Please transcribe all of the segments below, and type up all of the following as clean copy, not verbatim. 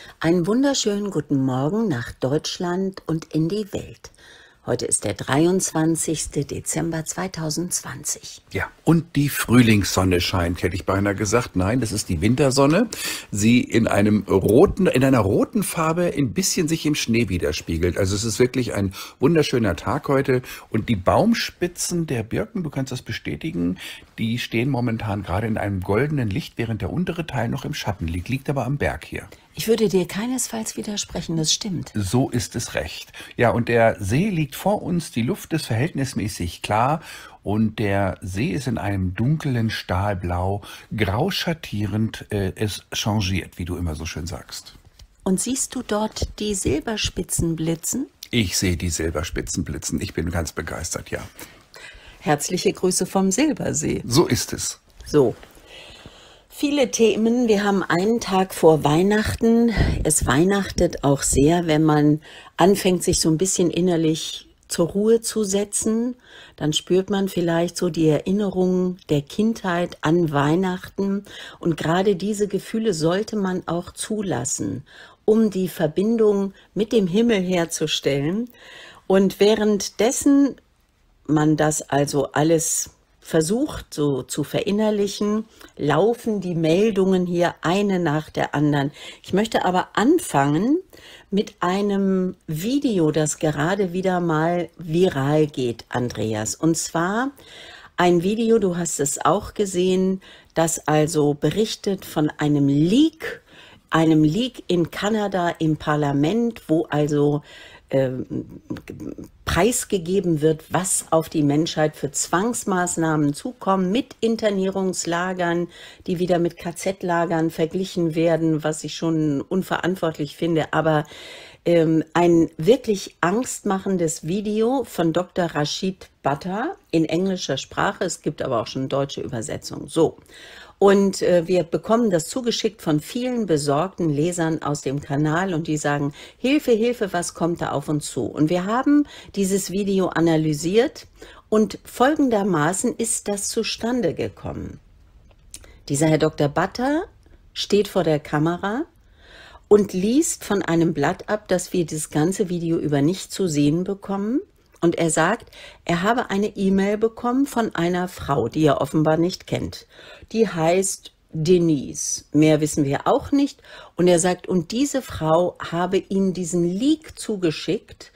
Einen wunderschönen guten Morgen nach Deutschland und in die Welt. Heute ist der 23. Dezember 2020. Ja, und die Frühlingssonne scheint, hätte ich beinahe gesagt. Nein, das ist die Wintersonne. Sie in einer roten Farbe ein bisschen sich im Schnee widerspiegelt. Also es ist wirklich ein wunderschöner Tag heute. Und die Baumspitzen der Birken, du kannst das bestätigen, die stehen momentan gerade in einem goldenen Licht, während der untere Teil noch im Schatten liegt. Liegt aber am Berg hier. Ich würde dir keinesfalls widersprechen, das stimmt. So ist es recht. Ja, und der See liegt vor uns, die Luft ist verhältnismäßig klar und der See ist in einem dunklen Stahlblau, grau schattierend, es changiert, wie du immer so schön sagst. Und siehst du dort die Silberspitzen blitzen? Ich sehe die Silberspitzen blitzen, ich bin ganz begeistert, ja. Herzliche Grüße vom Silbersee. So ist es. So. Viele Themen. Wir haben einen Tag vor Weihnachten. Es weihnachtet auch sehr, wenn man anfängt, sich so ein bisschen innerlich zur Ruhe zu setzen. Dann spürt man vielleicht so die Erinnerungen der Kindheit an Weihnachten. Und gerade diese Gefühle sollte man auch zulassen, um die Verbindung mit dem Himmel herzustellen. Und währenddessen man das also alles versucht so zu verinnerlichen, laufen die Meldungen hier eine nach der anderen. Ich möchte aber anfangen mit einem Video, das gerade wieder mal viral geht, Andreas. Und zwar ein Video, du hast es auch gesehen, das also berichtet von einem Leak in Kanada im Parlament, wo also preisgegeben wird, was auf die Menschheit für Zwangsmaßnahmen zukommen, mit Internierungslagern, die wieder mit KZ-Lagern verglichen werden, was ich schon unverantwortlich finde. Aber ein wirklich angstmachendes Video von Dr. Rashid Buttar in englischer Sprache. Es gibt aber auch schon deutsche Übersetzungen. So. Und wir bekommen das zugeschickt von vielen besorgten Lesern aus dem Kanal und die sagen, Hilfe, Hilfe, was kommt da auf uns zu? Und wir haben dieses Video analysiert und folgendermaßen ist das zustande gekommen. Dieser Herr Dr. Buttar steht vor der Kamera und liest von einem Blatt ab, das wir das ganze Video über nicht zu sehen bekommen. Und er sagt, er habe eine E-Mail bekommen von einer Frau, die er offenbar nicht kennt. Die heißt Denise. Mehr wissen wir auch nicht. Und er sagt, und diese Frau habe ihm diesen Leak zugeschickt,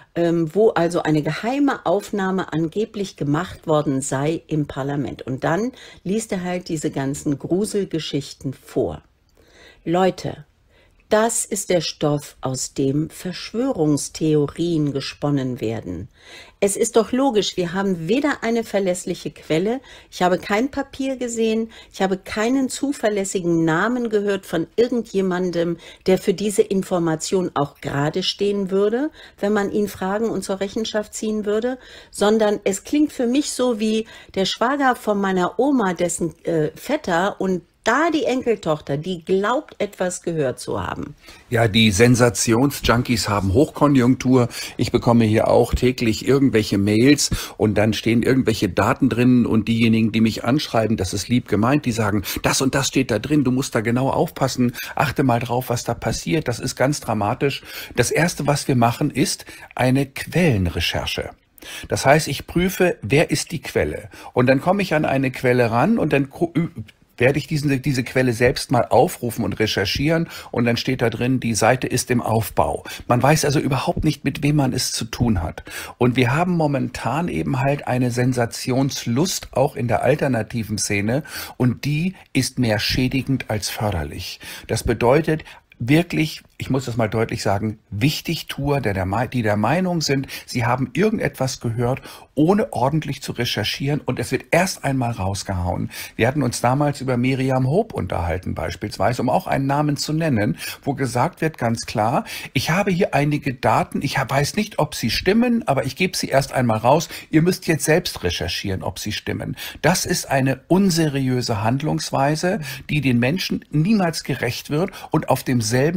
wo also eine geheime Aufnahme angeblich gemacht worden sei im Parlament. Und dann liest er halt diese ganzen Gruselgeschichten vor. Leute, das ist der Stoff, aus dem Verschwörungstheorien gesponnen werden. Es ist doch logisch, wir haben weder eine verlässliche Quelle, ich habe kein Papier gesehen, ich habe keinen zuverlässigen Namen gehört von irgendjemandem, der für diese Information auch gerade stehen würde, wenn man ihn fragen und zur Rechenschaft ziehen würde, sondern es klingt für mich so wie der Schwager von meiner Oma, dessen Vetter und da die Enkeltochter, die glaubt, etwas gehört zu haben. Ja, die Sensationsjunkies haben Hochkonjunktur. Ich bekomme hier auch täglich irgendwelche Mails und dann stehen irgendwelche Daten drin und diejenigen, die mich anschreiben, das ist lieb gemeint, die sagen, das und das steht da drin, du musst da genau aufpassen, achte mal drauf, was da passiert, das ist ganz dramatisch. Das Erste, was wir machen, ist eine Quellenrecherche. Das heißt, ich prüfe, wer ist die Quelle? Und dann komme ich an eine Quelle ran und dann werde ich diese Quelle selbst mal aufrufen und recherchieren und dann steht da drin, die Seite ist im Aufbau. Man weiß also überhaupt nicht, mit wem man es zu tun hat. Und wir haben momentan eben halt eine Sensationslust auch in der alternativen Szene und die ist mehr schädigend als förderlich. Das bedeutet, wirklich, ich muss das mal deutlich sagen, Wichtigtuer, die der Meinung sind, sie haben irgendetwas gehört, ohne ordentlich zu recherchieren und es wird erst einmal rausgehauen. Wir hatten uns damals über Miriam Hope unterhalten beispielsweise, um auch einen Namen zu nennen, wo gesagt wird ganz klar, ich habe hier einige Daten, ich weiß nicht, ob sie stimmen, aber ich gebe sie erst einmal raus, ihr müsst jetzt selbst recherchieren, ob sie stimmen. Das ist eine unseriöse Handlungsweise, die den Menschen niemals gerecht wird und auf demselben Niveau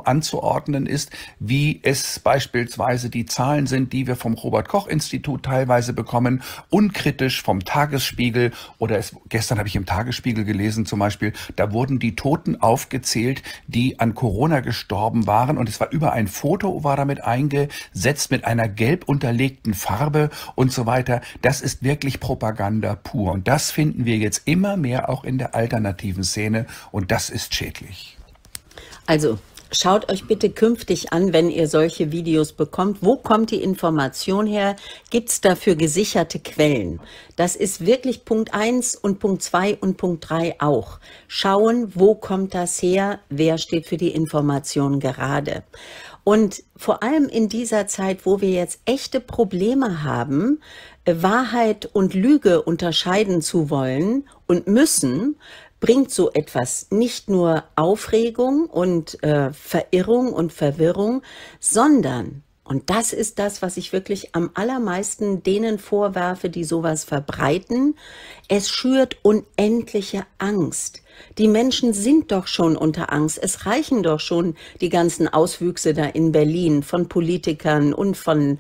anzuordnen ist, wie es beispielsweise die Zahlen sind, die wir vom Robert-Koch-Institut teilweise bekommen, unkritisch vom Tagesspiegel oder gestern habe ich im Tagesspiegel gelesen zum Beispiel, da wurden die Toten aufgezählt, die an Corona gestorben waren und es war über ein Foto war damit eingesetzt mit einer gelb unterlegten Farbe und so weiter. Das ist wirklich Propaganda pur und das finden wir jetzt immer mehr auch in der alternativen Szene und das ist schädlich. Also schaut euch bitte künftig an, wenn ihr solche Videos bekommt. Wo kommt die Information her? Gibt es dafür gesicherte Quellen? Das ist wirklich Punkt 1 und Punkt 2 und Punkt 3 auch. Schauen, wo kommt das her? Wer steht für die Information gerade? Und vor allem in dieser Zeit, wo wir jetzt echte Probleme haben, Wahrheit und Lüge unterscheiden zu wollen und müssen, bringt so etwas nicht nur Aufregung und Verirrung und Verwirrung, sondern, und das ist das, was ich wirklich am allermeisten denen vorwerfe, die sowas verbreiten, es schürt unendliche Angst. Die Menschen sind doch schon unter Angst. Es reichen doch schon die ganzen Auswüchse da in Berlin von Politikern und von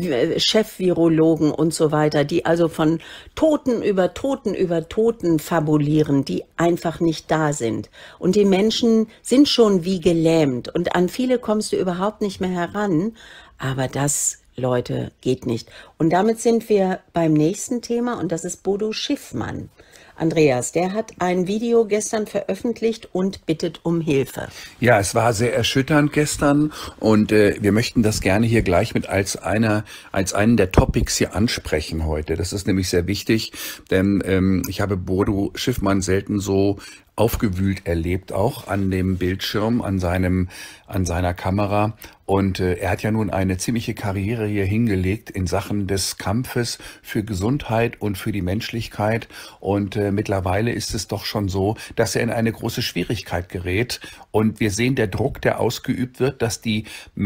Chefvirologen und so weiter, die also von Toten über Toten über Toten fabulieren, die einfach nicht da sind. Und die Menschen sind schon wie gelähmt und an viele kommst du überhaupt nicht mehr heran. Aber das, Leute, geht nicht. Und damit sind wir beim nächsten Thema und das ist Bodo Schiffmann. Andreas, der hat ein Video gestern veröffentlicht und bittet um Hilfe. Ja, es war sehr erschütternd gestern und wir möchten das gerne hier gleich mit als einen der Topics hier ansprechen heute. Das ist nämlich sehr wichtig, denn ich habe Bodo Schiffmann selten so aufgewühlt erlebt, auch an dem Bildschirm, an seiner Kamera. Und er hat ja nun eine ziemliche Karriere hier hingelegt in Sachen des Kampfes für Gesundheit und für die Menschlichkeit. Und mittlerweile ist es doch schon so, dass er in eine große Schwierigkeit gerät. Und wir sehen der Druck, der ausgeübt wird, dass die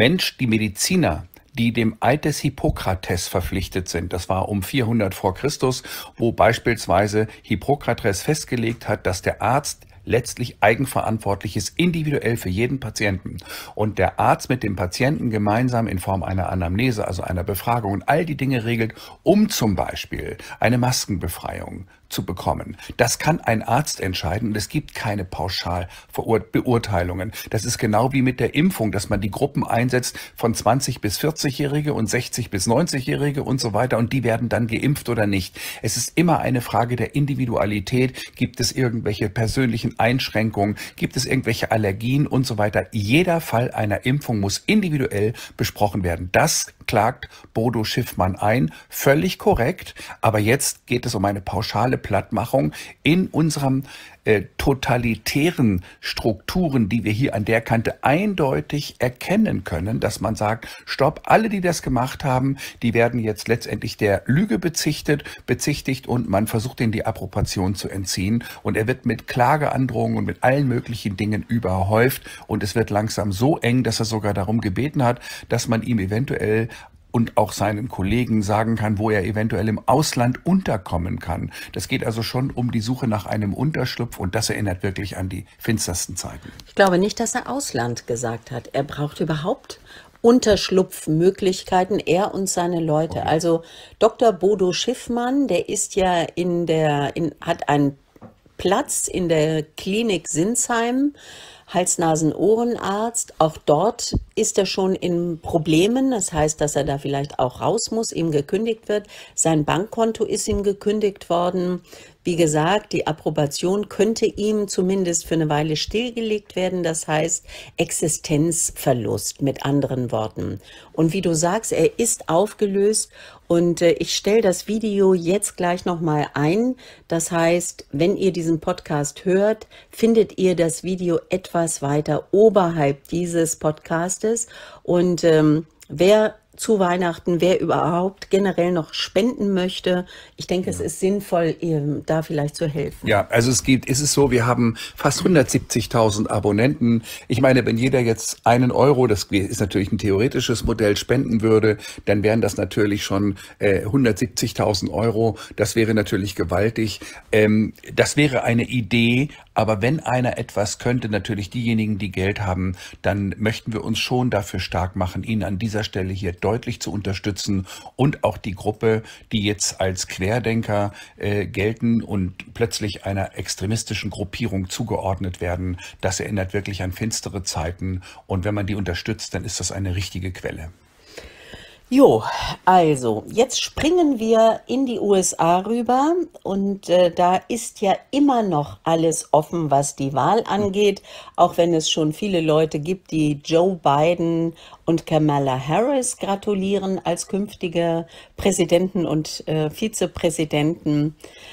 Mediziner, die dem Eid des Hippokrates verpflichtet sind. Das war um 400 vor Christus, wo beispielsweise Hippokrates festgelegt hat, dass der Arzt letztlich eigenverantwortlich ist, individuell für jeden Patienten. Und der Arzt mit dem Patienten gemeinsam in Form einer Anamnese, also einer Befragung und all die Dinge regelt, um zum Beispiel eine Maskenbefreiung zu bekommen. Das kann ein Arzt entscheiden und es gibt keine Pauschalbeurteilungen. Das ist genau wie mit der Impfung, dass man die Gruppen einsetzt von 20 bis 40-Jährige und 60 bis 90-Jährige und so weiter und die werden dann geimpft oder nicht. Es ist immer eine Frage der Individualität. Gibt es irgendwelche persönlichen Einschränkungen? Gibt es irgendwelche Allergien und so weiter? Jeder Fall einer Impfung muss individuell besprochen werden. Das klagt Bodo Schiffmann ein, völlig korrekt, aber jetzt geht es um eine pauschale Plattmachung in unserem totalitären Strukturen, die wir hier an der Kante eindeutig erkennen können, dass man sagt, stopp, alle, die das gemacht haben, die werden jetzt letztendlich der Lüge bezichtigt und man versucht, ihnen die Approbation zu entziehen und er wird mit Klageandrohungen und mit allen möglichen Dingen überhäuft und es wird langsam so eng, dass er sogar darum gebeten hat, dass man ihm eventuell und auch seinen Kollegen sagen kann, wo er eventuell im Ausland unterkommen kann. Das geht also schon um die Suche nach einem Unterschlupf und das erinnert wirklich an die finstersten Zeiten. Ich glaube nicht, dass er Ausland gesagt hat. Er braucht überhaupt Unterschlupfmöglichkeiten, er und seine Leute. Okay. Also Dr. Bodo Schiffmann, der ist ja hat einen Platz in der Klinik Sinsheim, Hals-Nasen-Ohrenarzt. Auch dort ist er schon in Problemen. Das heißt, dass er da vielleicht auch raus muss, ihm gekündigt wird. Sein Bankkonto ist ihm gekündigt worden. Wie gesagt, die Approbation könnte ihm zumindest für eine Weile stillgelegt werden. Das heißt Existenzverlust mit anderen Worten. Und wie du sagst, er ist aufgelöst. Und ich stelle das Video jetzt gleich nochmal ein. Das heißt, wenn ihr diesen Podcast hört, findet ihr das Video etwas weiter oberhalb dieses Podcastes. Und wer zu Weihnachten, wer überhaupt generell noch spenden möchte. Ich denke, es ist sinnvoll, ihr da vielleicht zu helfen. Ja, also es ist so, wir haben fast 170.000 Abonnenten. Ich meine, wenn jeder jetzt 1 Euro, das ist natürlich ein theoretisches Modell, spenden würde, dann wären das natürlich schon 170.000 Euro. Das wäre natürlich gewaltig. Das wäre eine Idee, Aber wenn einer etwas könnte, natürlich diejenigen, die Geld haben, dann möchten wir uns schon dafür stark machen, ihn an dieser Stelle hier deutlich zu unterstützen und auch die Gruppe, die jetzt als Querdenker gelten und plötzlich einer extremistischen Gruppierung zugeordnet werden. Das erinnert wirklich an finstere Zeiten. Und wenn man die unterstützt, dann ist das eine richtige Quelle. Jo, also jetzt springen wir in die USA rüber und da ist ja immer noch alles offen, was die Wahl angeht, auch wenn es schon viele Leute gibt, die Joe Biden und Kamala Harris gratulieren als künftige Präsidenten und Vizepräsidenten.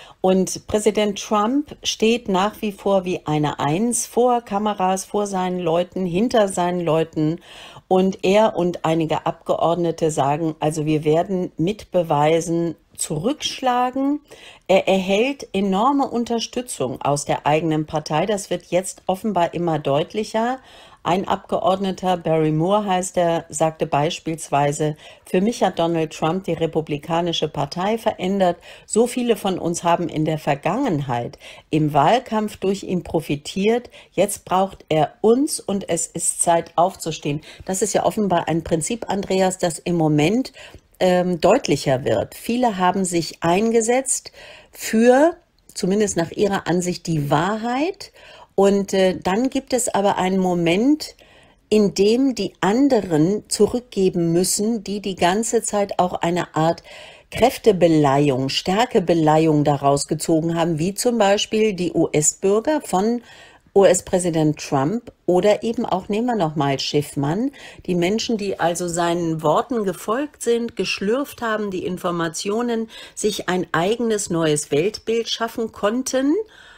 Und Präsident Trump steht nach wie vor wie eine Eins vor Kameras, vor seinen Leuten, hinter seinen Leuten. Und er und einige Abgeordnete sagen, also wir werden mit Beweisen zurückschlagen. Er erhält enorme Unterstützung aus der eigenen Partei. Das wird jetzt offenbar immer deutlicher. Ein Abgeordneter, Barry Moore heißt er, sagte beispielsweise, für mich hat Donald Trump die Republikanische Partei verändert. So viele von uns haben in der Vergangenheit im Wahlkampf durch ihn profitiert. Jetzt braucht er uns und es ist Zeit aufzustehen. Das ist ja offenbar ein Prinzip, Andreas, das im Moment deutlicher wird. Viele haben sich eingesetzt für, zumindest nach ihrer Ansicht, die Wahrheit. Und dann gibt es aber einen Moment, in dem die anderen zurückgeben müssen, die die ganze Zeit auch eine Art Kräftebeleihung, Stärkebeleihung daraus gezogen haben, wie zum Beispiel die US-Bürger von US-Präsident Trump oder eben auch, nehmen wir nochmal Schiffmann, die Menschen, die also seinen Worten gefolgt sind, geschlürft haben, die Informationen, sich ein eigenes neues Weltbild schaffen konnten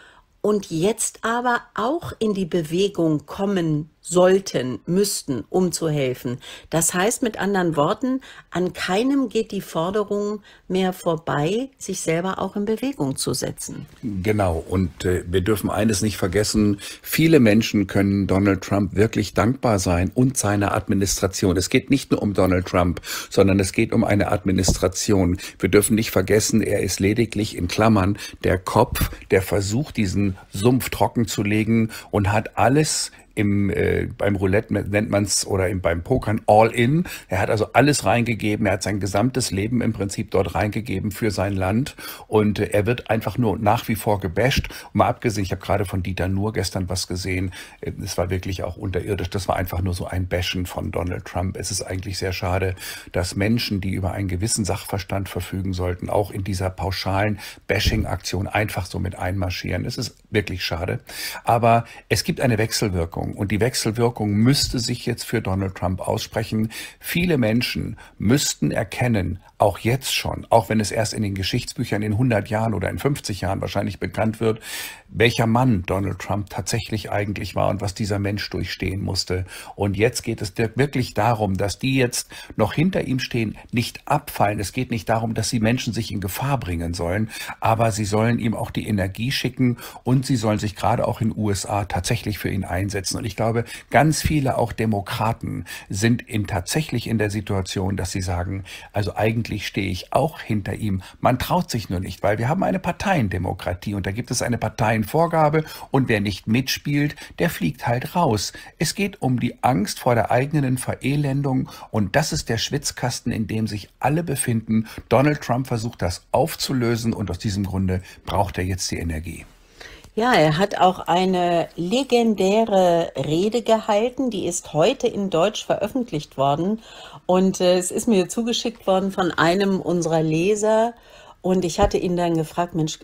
und jetzt aber auch in die Bewegung kommen sollten, müssten, um zu helfen. Das heißt mit anderen Worten, an keinem geht die Forderung mehr vorbei, sich selber auch in Bewegung zu setzen. Genau, und wir dürfen eines nicht vergessen, viele Menschen können Donald Trump wirklich dankbar sein und seiner Administration. Es geht nicht nur um Donald Trump, sondern es geht um eine Administration. Wir dürfen nicht vergessen, er ist lediglich in Klammern der Kopf, der versucht, diesen Sumpf trocken zu legen und hat alles beim Roulette nennt man es oder beim Pokern all in. Er hat also alles reingegeben. Er hat sein gesamtes Leben im Prinzip dort reingegeben für sein Land und er wird einfach nur nach wie vor gebasht. Und mal abgesehen, ich habe gerade von Dieter Nuhr gestern was gesehen. Es war wirklich auch unterirdisch. Das war einfach nur so ein Bashen von Donald Trump. Es ist eigentlich sehr schade, dass Menschen, die über einen gewissen Sachverstand verfügen sollten, auch in dieser pauschalen Bashing-Aktion einfach so mit einmarschieren. Es ist wirklich schade. Aber es gibt eine Wechselwirkung. Und die Wechselwirkung müsste sich jetzt für Donald Trump aussprechen. Viele Menschen müssten erkennen, auch jetzt schon, auch wenn es erst in den Geschichtsbüchern in 100 Jahren oder in 50 Jahren wahrscheinlich bekannt wird, welcher Mann Donald Trump tatsächlich eigentlich war und was dieser Mensch durchstehen musste. Und jetzt geht es wirklich darum, dass die jetzt noch hinter ihm stehen, nicht abfallen. Es geht nicht darum, dass die Menschen sich in Gefahr bringen sollen, aber sie sollen ihm auch die Energie schicken und sie sollen sich gerade auch in den USA tatsächlich für ihn einsetzen. Und ich glaube, ganz viele auch Demokraten sind tatsächlich in der Situation, dass sie sagen, also eigentlich stehe ich auch hinter ihm. Man traut sich nur nicht, weil wir haben eine Parteiendemokratie und da gibt es eine Parteienvorgabe und wer nicht mitspielt, der fliegt halt raus. Es geht um die Angst vor der eigenen Verelendung und das ist der Schwitzkasten, in dem sich alle befinden. Donald Trump versucht das aufzulösen und aus diesem Grunde braucht er jetzt die Energie. Ja, er hat auch eine legendäre Rede gehalten, die ist heute in Deutsch veröffentlicht worden und es ist mir zugeschickt worden von einem unserer Leser und ich hatte ihn dann gefragt, Mensch,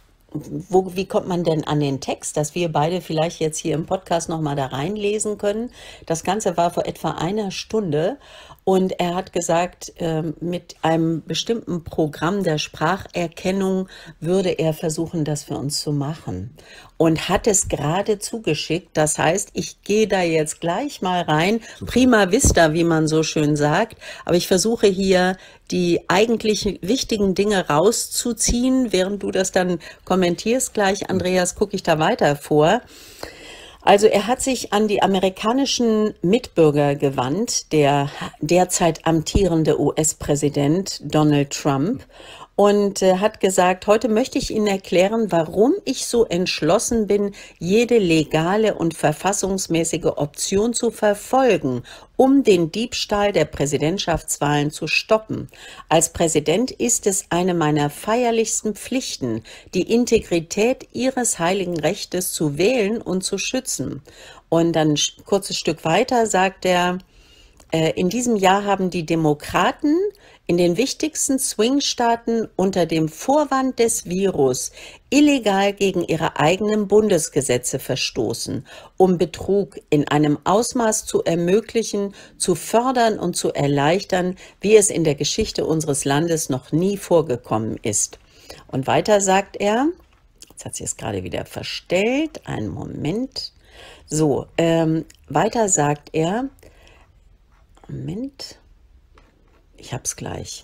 wie kommt man denn an den Text, dass wir beide vielleicht jetzt hier im Podcast nochmal da reinlesen können? Das Ganze war vor etwa einer Stunde und er hat gesagt, mit einem bestimmten Programm der Spracherkennung würde er versuchen, das für uns zu machen. Und hat es gerade zugeschickt. Das heißt, ich gehe da jetzt gleich mal rein. Prima vista, wie man so schön sagt. Aber ich versuche hier die eigentlich wichtigen Dinge rauszuziehen. Während du das dann kommentierst gleich, Andreas, gucke ich da weiter vor. Also er hat sich an die amerikanischen Mitbürger gewandt, der derzeit amtierende US-Präsident Donald Trump. und hat gesagt, heute möchte ich Ihnen erklären, warum ich so entschlossen bin, jede legale und verfassungsmäßige Option zu verfolgen, um den Diebstahl der Präsidentschaftswahlen zu stoppen. Als Präsident ist es eine meiner feierlichsten Pflichten, die Integrität Ihres heiligen Rechtes zu wählen und zu schützen. Und dann ein kurzes Stück weiter sagt er, in diesem Jahr haben die Demokraten in den wichtigsten Swing-Staaten unter dem Vorwand des Virus illegal gegen ihre eigenen Bundesgesetze verstoßen, um Betrug in einem Ausmaß zu ermöglichen, zu fördern und zu erleichtern, wie es in der Geschichte unseres Landes noch nie vorgekommen ist. Und weiter sagt er, jetzt hat sie es gerade wieder verstellt, einen Moment. So, weiter sagt er, Moment, ich hab's gleich.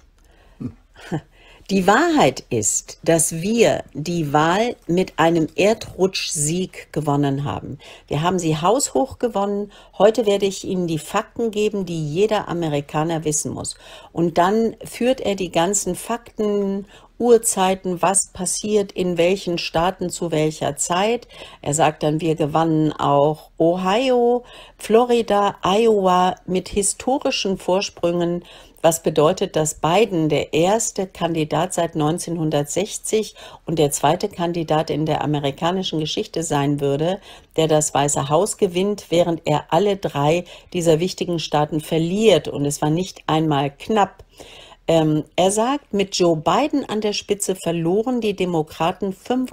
Die Wahrheit ist, dass wir die Wahl mit einem Erdrutschsieg gewonnen haben. Wir haben sie haushoch gewonnen. Heute werde ich Ihnen die Fakten geben, die jeder Amerikaner wissen muss. Und dann führt er die ganzen Fakten, Uhrzeiten, was passiert in welchen Staaten zu welcher Zeit. Er sagt dann, wir gewannen auch Ohio, Florida, Iowa mit historischen Vorsprüngen, was bedeutet, dass Biden der erste Kandidat seit 1960 und der zweite Kandidat in der amerikanischen Geschichte sein würde, der das Weiße Haus gewinnt, während er alle drei dieser wichtigen Staaten verliert. Und es war nicht einmal knapp. Er sagt, mit Joe Biden an der Spitze verloren die Demokraten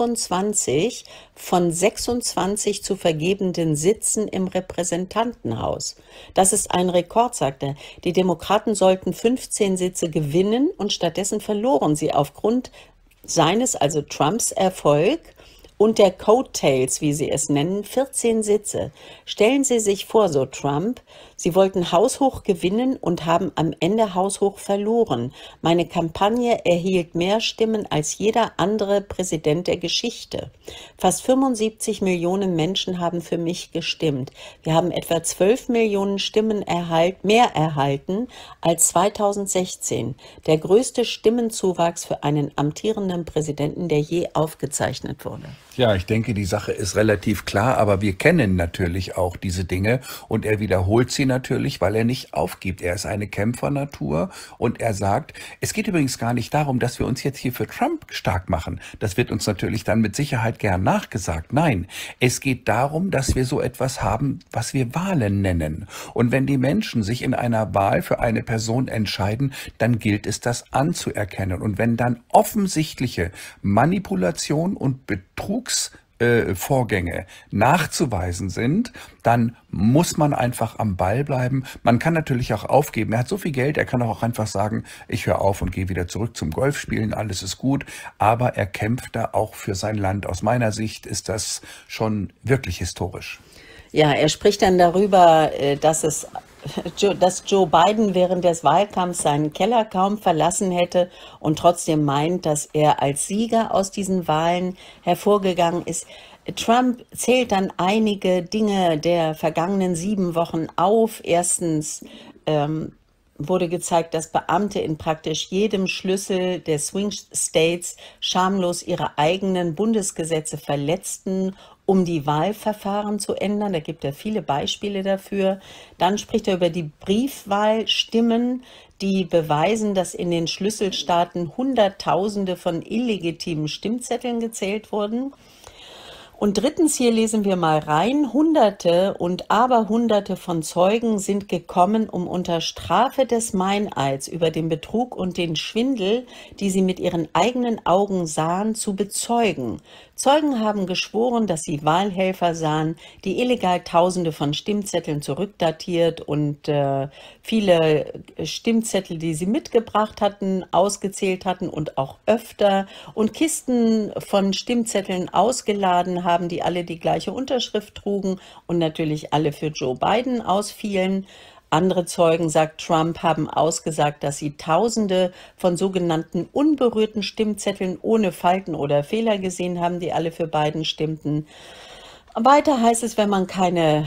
25 von 26 zu vergebenden Sitzen im Repräsentantenhaus. Das ist ein Rekord, sagt er. Die Demokraten sollten 15 Sitze gewinnen und stattdessen verloren sie aufgrund seines, also Trumps Erfolg und der Coattails, wie sie es nennen, 14 Sitze. Stellen Sie sich vor, so Trump, Sie wollten haushoch gewinnen und haben am Ende haushoch verloren. Meine Kampagne erhielt mehr Stimmen als jeder andere Präsident der Geschichte. Fast 75 Millionen Menschen haben für mich gestimmt. Wir haben etwa 12 Millionen Stimmen mehr erhalten als 2016. Der größte Stimmenzuwachs für einen amtierenden Präsidenten, der je aufgezeichnet wurde. Ja, ich denke, die Sache ist relativ klar, aber wir kennen natürlich auch diese Dinge und er wiederholt sie natürlich, weil er nicht aufgibt. Er ist eine Kämpfernatur und er sagt, es geht übrigens gar nicht darum, dass wir uns jetzt hier für Trump stark machen. Das wird uns natürlich dann mit Sicherheit gern nachgesagt. Nein, es geht darum, dass wir so etwas haben, was wir Wahlen nennen. Und wenn die Menschen sich in einer Wahl für eine Person entscheiden, dann gilt es, das anzuerkennen. Und wenn dann offensichtliche Manipulation und Vorgänge nachzuweisen sind, dann muss man einfach am Ball bleiben. Man kann natürlich auch aufgeben. Er hat so viel Geld, er kann auch einfach sagen, ich höre auf und gehe wieder zurück zum Golfspielen, alles ist gut. Aber er kämpft da auch für sein Land. Aus meiner Sicht ist das schon wirklich historisch. Ja, er spricht dann darüber, dass Joe Biden während des Wahlkampfs seinen Keller kaum verlassen hätte und trotzdem meint, dass er als Sieger aus diesen Wahlen hervorgegangen ist. Trump zählt dann einige Dinge der vergangenen 7 Wochen auf. Erstens wurde gezeigt, dass Beamte in praktisch jedem Schlüssel der Swing States schamlos ihre eigenen Bundesgesetze verletzten, um die Wahlverfahren zu ändern. Da gibt er viele Beispiele dafür. Dann spricht er über die Briefwahlstimmen, die beweisen, dass in den Schlüsselstaaten Hunderttausende von illegitimen Stimmzetteln gezählt wurden. Und drittens, hier lesen wir mal rein, Hunderte und Aberhunderte von Zeugen sind gekommen, um unter Strafe des Meineids über den Betrug und den Schwindel, die sie mit ihren eigenen Augen sahen, zu bezeugen. Zeugen haben geschworen, dass sie Wahlhelfer sahen, die illegal Tausende von Stimmzetteln zurückdatiert und viele Stimmzettel, die sie mitgebracht hatten, ausgezählt hatten und auch öfter und Kisten von Stimmzetteln ausgeladen haben, die alle die gleiche Unterschrift trugen und natürlich alle für Joe Biden ausfielen. Andere Zeugen, sagt Trump, haben ausgesagt, dass sie Tausende von sogenannten unberührten Stimmzetteln ohne Falten oder Fehler gesehen haben, die alle für Biden stimmten. Weiter heißt es, wenn man keine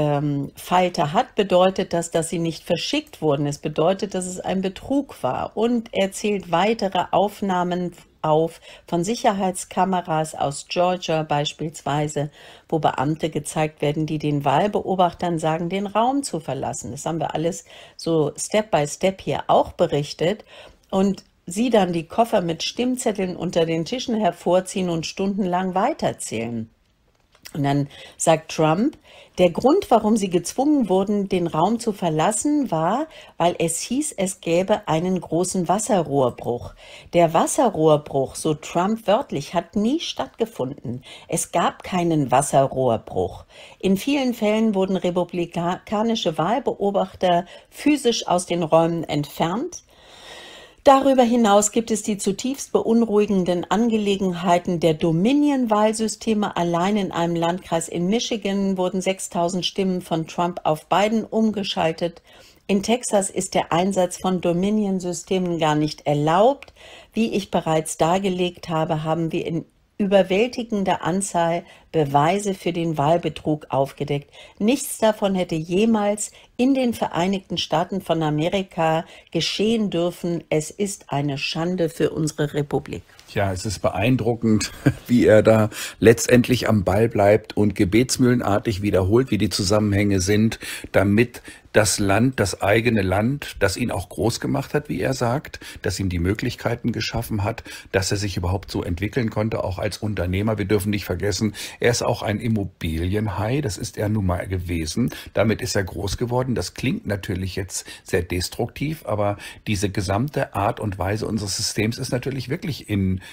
Falte hat, bedeutet das, dass sie nicht verschickt wurden. Es bedeutet, dass es ein Betrug war. Und er zählt weitere Aufnahmen auf von Sicherheitskameras aus Georgia beispielsweise, wo Beamte gezeigt werden, die den Wahlbeobachtern sagen, den Raum zu verlassen. Das haben wir alles so Step by Step hier auch berichtet. Und sie dann die Koffer mit Stimmzetteln unter den Tischen hervorziehen und stundenlang weiterzählen. Und dann sagt Trump, der Grund, warum sie gezwungen wurden, den Raum zu verlassen, war, weil es hieß, es gäbe einen großen Wasserrohrbruch. Der Wasserrohrbruch, so Trump wörtlich, hat nie stattgefunden. Es gab keinen Wasserrohrbruch. In vielen Fällen wurden republikanische Wahlbeobachter physisch aus den Räumen entfernt. Darüber hinaus gibt es die zutiefst beunruhigenden Angelegenheiten der Dominion-Wahlsysteme. Allein in einem Landkreis in Michigan wurden 6.000 Stimmen von Trump auf Biden umgeschaltet. In Texas ist der Einsatz von Dominion-Systemen gar nicht erlaubt. Wie ich bereits dargelegt habe, haben wir in überwältigender Anzahl Beweise für den Wahlbetrug aufgedeckt. Nichts davon hätte jemals in den Vereinigten Staaten von Amerika geschehen dürfen. Es ist eine Schande für unsere Republik. Ja, es ist beeindruckend, wie er da letztendlich am Ball bleibt und gebetsmühlenartig wiederholt, wie die Zusammenhänge sind, damit das Land, das eigene Land, das ihn auch groß gemacht hat, wie er sagt, das ihm die Möglichkeiten geschaffen hat, dass er sich überhaupt so entwickeln konnte, auch als Unternehmer. Wir dürfen nicht vergessen, er ist auch ein Immobilienhai, das ist er nun mal gewesen. Damit ist er groß geworden. Das klingt natürlich jetzt sehr destruktiv, aber diese gesamte Art und Weise unseres Systems ist natürlich wirklich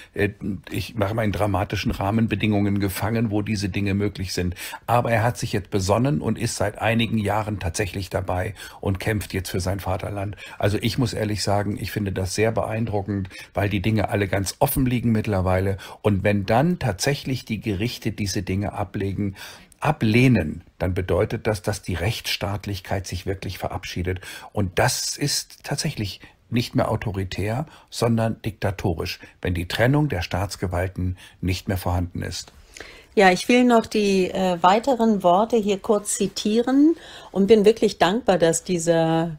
ich mache mal in dramatischen Rahmenbedingungen gefangen, wo diese Dinge möglich sind. Aber er hat sich jetzt besonnen und ist seit einigen Jahren tatsächlich dabei und kämpft jetzt für sein Vaterland. Also ich muss ehrlich sagen, ich finde das sehr beeindruckend, weil die Dinge alle ganz offen liegen mittlerweile. Und wenn dann tatsächlich die Gerichte diese Dinge ablehnen, dann bedeutet das, dass die Rechtsstaatlichkeit sich wirklich verabschiedet. Und das ist tatsächlich nicht mehr autoritär, sondern diktatorisch, wenn die Trennung der Staatsgewalten nicht mehr vorhanden ist. Ja, ich will noch die weiteren Worte hier kurz zitieren und bin wirklich dankbar, dass dieser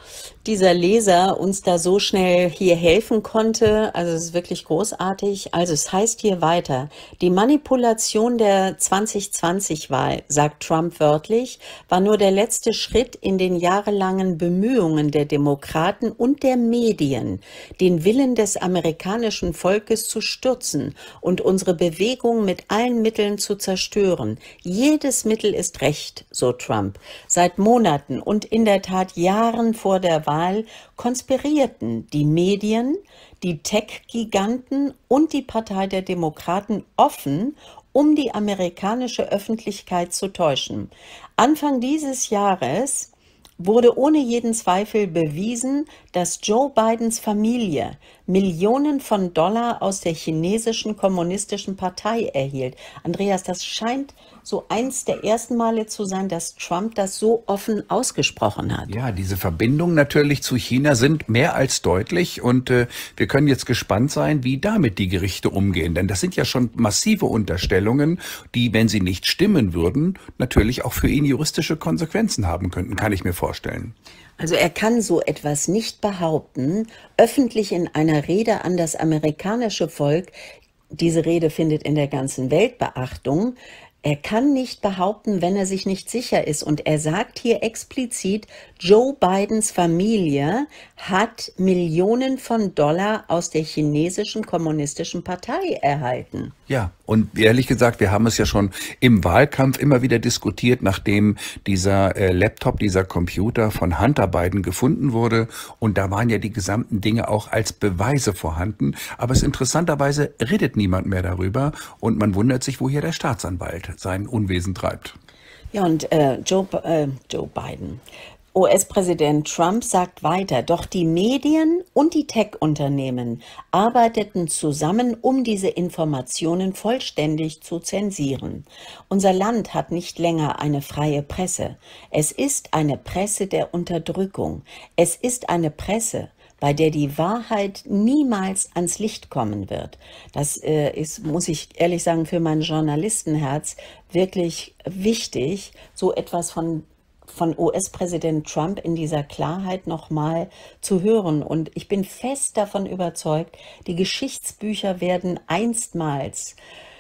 Leser uns da so schnell hier helfen konnte. Also es ist wirklich großartig. Also es heißt hier weiter, die Manipulation der 2020-Wahl, sagt Trump wörtlich, war nur der letzte Schritt in den jahrelangen Bemühungen der Demokraten und der Medien, den Willen des amerikanischen Volkes zu stürzen und unsere Bewegung mit allen Mitteln zu zerstören. Jedes Mittel ist recht, so Trump. Seit Monaten und in der Tat Jahren vor der Wahl konspirierten die Medien, die Tech-Giganten und die Partei der Demokraten offen, um die amerikanische Öffentlichkeit zu täuschen. Anfang dieses Jahres wurde ohne jeden Zweifel bewiesen, dass Joe Bidens Familie Millionen von Dollar aus der chinesischen kommunistischen Partei erhielt. Andreas, das scheint so eins der ersten Male zu sein, dass Trump das so offen ausgesprochen hat. Ja, diese Verbindungen natürlich zu China sind mehr als deutlich und wir können jetzt gespannt sein, wie damit die Gerichte umgehen. Denn das sind ja schon massive Unterstellungen, die, wenn sie nicht stimmen würden, natürlich auch für ihn juristische Konsequenzen haben könnten, kann ich mir vorstellen. Also er kann so etwas nicht behaupten, öffentlich in einer Rede an das amerikanische Volk. Diese Rede findet in der ganzen Welt Beachtung. Er kann nicht behaupten, wenn er sich nicht sicher ist. Und er sagt hier explizit, Joe Bidens Familie hat Millionen von Dollar aus der chinesischen kommunistischen Partei erhalten. Ja, und ehrlich gesagt, wir haben es ja schon im Wahlkampf immer wieder diskutiert, nachdem dieser Laptop, dieser Computer von Hunter Biden gefunden wurde. Und da waren ja die gesamten Dinge auch als Beweise vorhanden. Aber es interessanterweise redet niemand mehr darüber. Und man wundert sich, wo hier der Staatsanwalt sein Unwesen treibt. Ja, und Joe Biden. US-Präsident Trump sagt weiter, doch die Medien und die Tech-Unternehmen arbeiteten zusammen, um diese Informationen vollständig zu zensieren. Unser Land hat nicht länger eine freie Presse. Es ist eine Presse der Unterdrückung. Es ist eine Presse bei der die Wahrheit niemals ans Licht kommen wird. Das ist, muss ich ehrlich sagen, für mein Journalistenherz wirklich wichtig, so etwas von US-Präsident Trump in dieser Klarheit nochmal zu hören. Und ich bin fest davon überzeugt, die Geschichtsbücher werden einstmals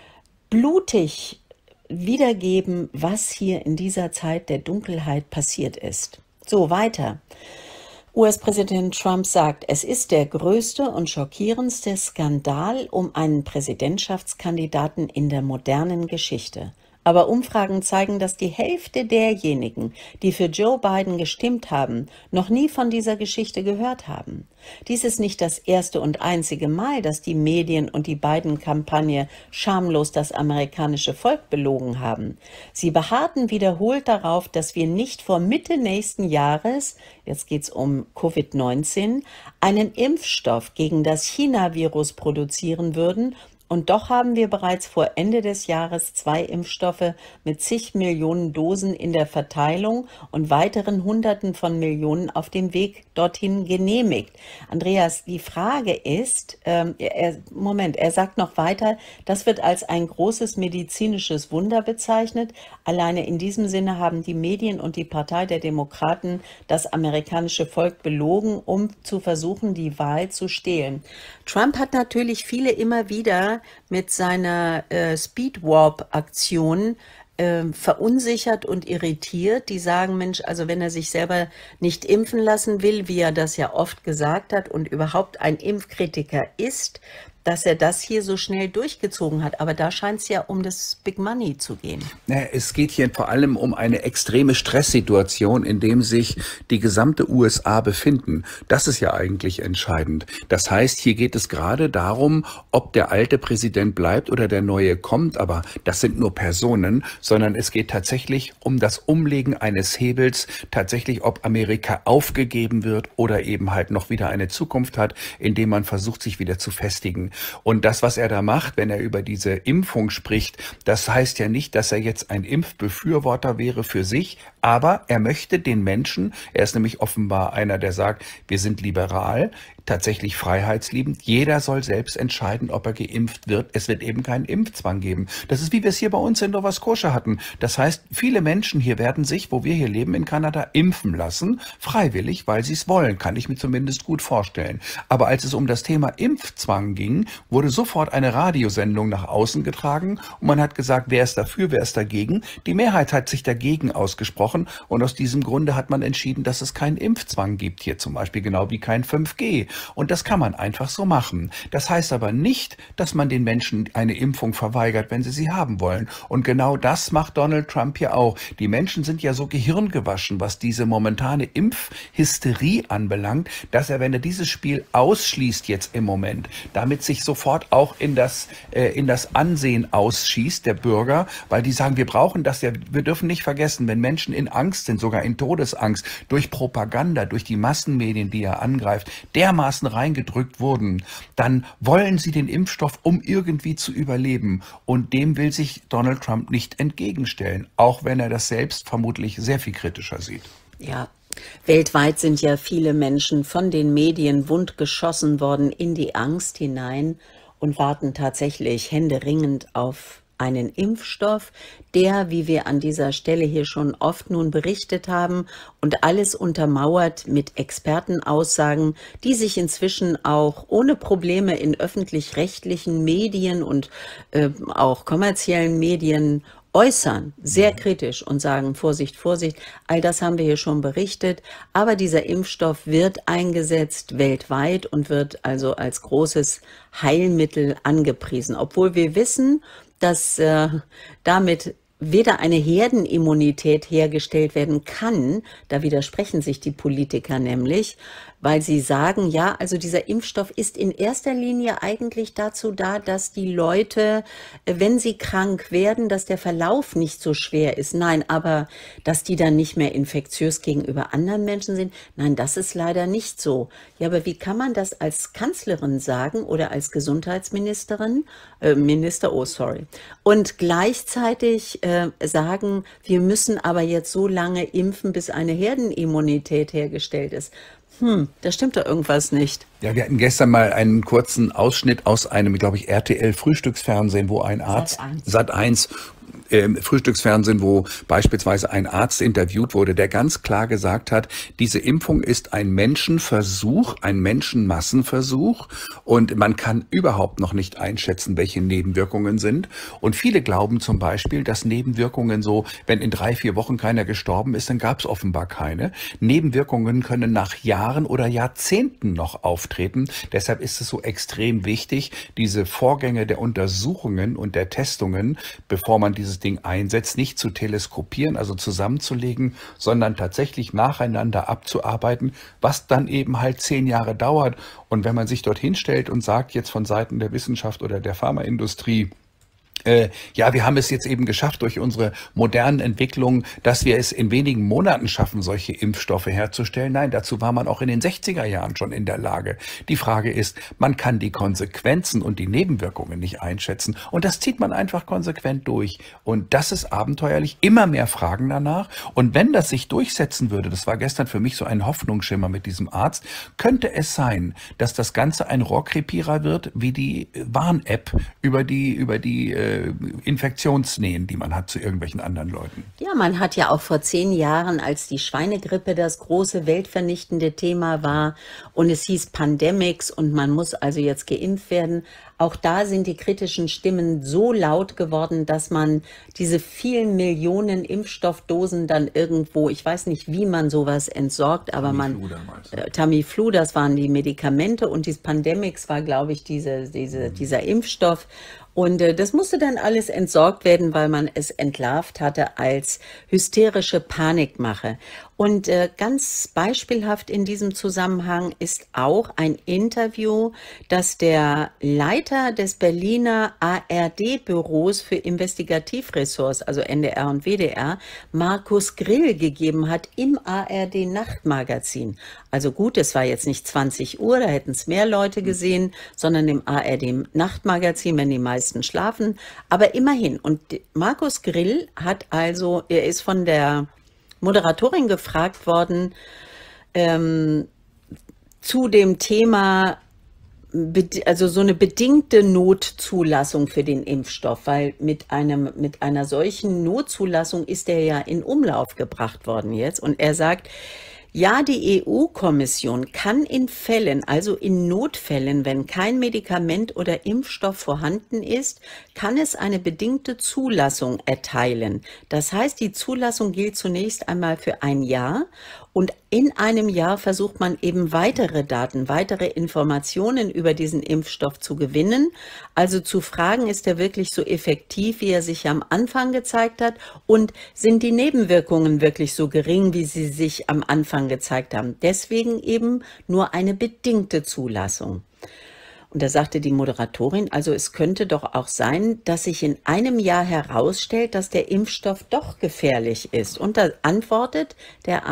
blutig wiedergeben, was hier in dieser Zeit der Dunkelheit passiert ist. So, weiter. US-Präsident Trump sagt, es ist der größte und schockierendste Skandal um einen Präsidentschaftskandidaten in der modernen Geschichte. Aber Umfragen zeigen, dass die Hälfte derjenigen, die für Joe Biden gestimmt haben, noch nie von dieser Geschichte gehört haben. Dies ist nicht das erste und einzige Mal, dass die Medien und die Biden-Kampagne schamlos das amerikanische Volk belogen haben. Sie beharrten wiederholt darauf, dass wir nicht vor Mitte nächsten Jahres, jetzt geht's um Covid-19, einen Impfstoff gegen das China-Virus produzieren würden. Und doch haben wir bereits vor Ende des Jahres 2 Impfstoffe mit zig Millionen Dosen in der Verteilung und weiteren Hunderten von Millionen auf dem Weg dorthin genehmigt. Andreas, die Frage ist, er sagt noch weiter, das wird als ein großes medizinisches Wunder bezeichnet. Alleine in diesem Sinne haben die Medien und die Partei der Demokraten das amerikanische Volk belogen, um zu versuchen, die Wahl zu stehlen. Trump hat natürlich viele immer wieder mit seiner Speed-Warp-Aktion verunsichert und irritiert. Die sagen, Mensch, also wenn er sich selber nicht impfen lassen will, wie er das ja oft gesagt hat und überhaupt ein Impfkritiker ist, dass er das hier so schnell durchgezogen hat. Aber da scheint es ja um das Big Money zu gehen. Es geht hier vor allem um eine extreme Stresssituation, in dem sich die gesamte USA befinden. Das ist ja eigentlich entscheidend. Das heißt, hier geht es gerade darum, ob der alte Präsident bleibt oder der neue kommt. Aber das sind nur Personen, sondern es geht tatsächlich um das Umlegen eines Hebels, tatsächlich ob Amerika aufgegeben wird oder eben halt noch wieder eine Zukunft hat, indem man versucht, sich wieder zu festigen. Und das, was er da macht, wenn er über diese Impfung spricht, das heißt ja nicht, dass er jetzt ein Impfbefürworter wäre für sich, aber er möchte den Menschen, er ist nämlich offenbar einer, der sagt, wir sind liberal, tatsächlich freiheitsliebend. Jeder soll selbst entscheiden, ob er geimpft wird. Es wird eben keinen Impfzwang geben. Das ist, wie wir es hier bei uns in Nova Scotia hatten. Das heißt, viele Menschen hier werden sich, wo wir hier leben in Kanada, impfen lassen, freiwillig, weil sie es wollen. Kann ich mir zumindest gut vorstellen. Aber als es um das Thema Impfzwang ging, wurde sofort eine Radiosendung nach außen getragen und man hat gesagt, wer ist dafür, wer ist dagegen. Die Mehrheit hat sich dagegen ausgesprochen und aus diesem Grunde hat man entschieden, dass es keinen Impfzwang gibt hier zum Beispiel, genau wie kein 5G. Und das kann man einfach so machen. Das heißt aber nicht, dass man den Menschen eine Impfung verweigert, wenn sie haben wollen. Und genau das macht Donald Trump hier auch. Die Menschen sind ja so gehirngewaschen, was diese momentane Impfhysterie anbelangt, dass er, wenn er dieses Spiel ausschließt jetzt im Moment, damit sich sofort auch in das Ansehen ausschießt, der Bürger, weil die sagen, wir brauchen das ja, wir dürfen nicht vergessen, wenn Menschen in Angst sind, sogar in Todesangst, durch Propaganda, durch die Massenmedien, die er angreift, dermaßen reingedrückt wurden, dann wollen sie den Impfstoff, um irgendwie zu überleben. Und dem will sich Donald Trump nicht entgegenstellen, auch wenn er das selbst vermutlich sehr viel kritischer sieht. Ja, weltweit sind ja viele Menschen von den Medien wundgeschossen worden in die Angst hinein und warten tatsächlich händeringend auf einen Impfstoff, der, wie wir an dieser Stelle hier schon oft nun berichtet haben, und alles untermauert mit Expertenaussagen, die sich inzwischen auch ohne Probleme in öffentlich-rechtlichen Medien und auch kommerziellen Medien äußern, sehr kritisch und sagen, Vorsicht, Vorsicht, all das haben wir hier schon berichtet, aber dieser Impfstoff wird eingesetzt weltweit und wird also als großes Heilmittel angepriesen, obwohl wir wissen, dass damit weder eine Herdenimmunität hergestellt werden kann, da widersprechen sich die Politiker nämlich, weil sie sagen, ja, also dieser Impfstoff ist in erster Linie eigentlich dazu da, dass die Leute, wenn sie krank werden, dass der Verlauf nicht so schwer ist. Nein, aber dass die dann nicht mehr infektiös gegenüber anderen Menschen sind, nein, das ist leider nicht so. Ja, aber wie kann man das als Kanzlerin sagen oder als Gesundheitsministerin, und gleichzeitig sagen, wir müssen aber jetzt so lange impfen, bis eine Herdenimmunität hergestellt ist. Da stimmt doch irgendwas nicht. Ja, wir hatten gestern mal einen kurzen Ausschnitt aus einem, glaube ich, RTL-Frühstücksfernsehen, wo ein Arzt, Sat.1 Frühstücksfernsehen, wo beispielsweise ein Arzt interviewt wurde, der ganz klar gesagt hat, diese Impfung ist ein Menschenversuch, ein Menschenmassenversuch und man kann überhaupt noch nicht einschätzen, welche Nebenwirkungen sind. Und viele glauben zum Beispiel, dass Nebenwirkungen so, wenn in 3-4 Wochen keiner gestorben ist, dann gab es offenbar keine. Nebenwirkungen können nach Jahren oder Jahrzehnten noch auftreten. Deshalb ist es so extrem wichtig, diese Vorgänge der Untersuchungen und der Testungen, bevor man dieses Ding einsetzt, nicht zu teleskopieren, also zusammenzulegen, sondern tatsächlich nacheinander abzuarbeiten, was dann eben halt 10 Jahre dauert. Und wenn man sich dorthin stellt und sagt, jetzt von Seiten der Wissenschaft oder der Pharmaindustrie, ja, wir haben es jetzt eben geschafft durch unsere modernen Entwicklungen, dass wir es in wenigen Monaten schaffen, solche Impfstoffe herzustellen. Nein, dazu war man auch in den 60er Jahren schon in der Lage. Die Frage ist, man kann die Konsequenzen und die Nebenwirkungen nicht einschätzen. Und das zieht man einfach konsequent durch. Und das ist abenteuerlich. Immer mehr Fragen danach. Und wenn das sich durchsetzen würde, das war gestern für mich so ein Hoffnungsschimmer mit diesem Arzt, könnte es sein, dass das Ganze ein Rohrkrepierer wird, wie die Warn-App über die Infektionsnähen, die man hat zu irgendwelchen anderen Leuten. Ja, man hat ja auch vor 10 Jahren, als die Schweinegrippe das große weltvernichtende Thema war und es hieß Pandemics und man muss also jetzt geimpft werden, auch da sind die kritischen Stimmen so laut geworden, dass man diese vielen Millionen Impfstoffdosen dann irgendwo, ich weiß nicht, wie man sowas entsorgt, aber Tamiflu, das waren die Medikamente und dieses Pandemics war, glaube ich, dieser Impfstoff. Und das musste dann alles entsorgt werden, weil man es entlarvt hatte als hysterische Panikmache. Und ganz beispielhaft in diesem Zusammenhang ist auch ein Interview, das der Leiter des Berliner ARD-Büros für Investigativressorts, also NDR und WDR, Markus Grill gegeben hat im ARD-Nachtmagazin. Also gut, es war jetzt nicht 20 Uhr, da hätten es mehr Leute gesehen, sondern im ARD-Nachtmagazin, wenn die meisten schlafen. Aber immerhin. Und Markus Grill er ist von der Moderatorin gefragt worden zu dem Thema, also so eine bedingte Notzulassung für den Impfstoff, weil mit einer solchen Notzulassung ist er ja in Umlauf gebracht worden jetzt. Und er sagt, ja, die EU-Kommission kann in Fällen, also in Notfällen, wenn kein Medikament oder Impfstoff vorhanden ist, kann es eine bedingte Zulassung erteilen. Das heißt, die Zulassung gilt zunächst einmal für ein Jahr und in einem Jahr versucht man eben weitere Daten, weitere Informationen über diesen Impfstoff zu gewinnen. Also zu fragen, ist er wirklich so effektiv, wie er sich am Anfang gezeigt hat? Und sind die Nebenwirkungen wirklich so gering, wie sie sich am Anfang gezeigt haben? Deswegen eben nur eine bedingte Zulassung. Und da sagte die Moderatorin, also es könnte doch auch sein, dass sich in einem Jahr herausstellt, dass der Impfstoff doch gefährlich ist. Und da antwortet der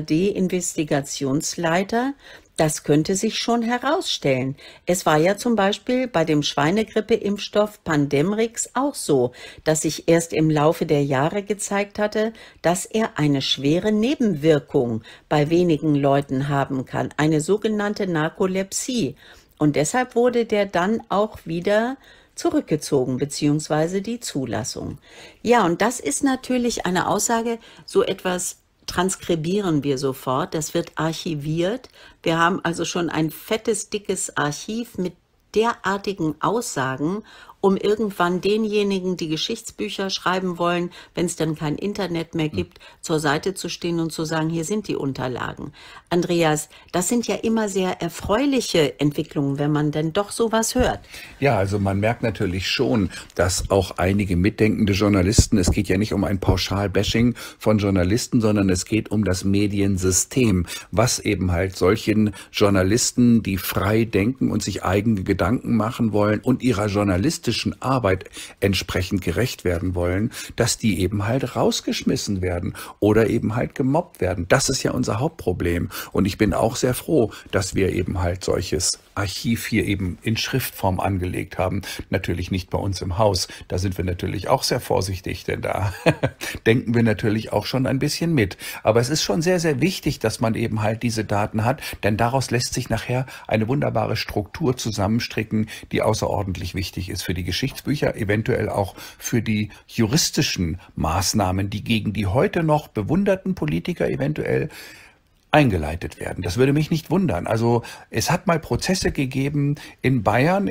ARD-Investigationsleiter, das könnte sich schon herausstellen. Es war ja zum Beispiel bei dem Schweinegrippe-Impfstoff Pandemrix auch so, dass sich erst im Laufe der Jahre gezeigt hatte, dass er eine schwere Nebenwirkung bei wenigen Leuten haben kann, eine sogenannte Narkolepsie. Und deshalb wurde der dann auch wieder zurückgezogen, beziehungsweise die Zulassung. Ja, und das ist natürlich eine Aussage, so etwas transkribieren wir sofort, das wird archiviert. Wir haben also schon ein fettes, dickes Archiv mit derartigen Aussagen, um irgendwann denjenigen, die Geschichtsbücher schreiben wollen, wenn es dann kein Internet mehr gibt, zur Seite zu stehen und zu sagen, hier sind die Unterlagen. Andreas, das sind ja immer sehr erfreuliche Entwicklungen, wenn man denn doch sowas hört. Ja, also man merkt natürlich schon, dass auch einige mitdenkende Journalisten, es geht ja nicht um ein Pauschal-Bashing von Journalisten, sondern es geht um das Mediensystem, was eben halt solchen Journalisten, die frei denken und sich eigene Gedanken machen wollen und ihrer journalistischen Arbeit entsprechend gerecht werden wollen, dass die eben halt rausgeschmissen werden oder eben halt gemobbt werden. Das ist ja unser Hauptproblem. Und ich bin auch sehr froh, dass wir eben halt solches Archiv hier eben in Schriftform angelegt haben. Natürlich nicht bei uns im Haus. Da sind wir natürlich auch sehr vorsichtig, denn da denken wir natürlich auch schon ein bisschen mit. Aber es ist schon sehr, sehr wichtig, dass man eben halt diese Daten hat, denn daraus lässt sich nachher eine wunderbare Struktur zusammenstricken, die außerordentlich wichtig ist für die Geschichtsbücher, eventuell auch für die juristischen Maßnahmen, die gegen die heute noch bewunderten Politiker eventuell eingeleitet werden. Das würde mich nicht wundern. Also es hat mal Prozesse gegeben in Bayern,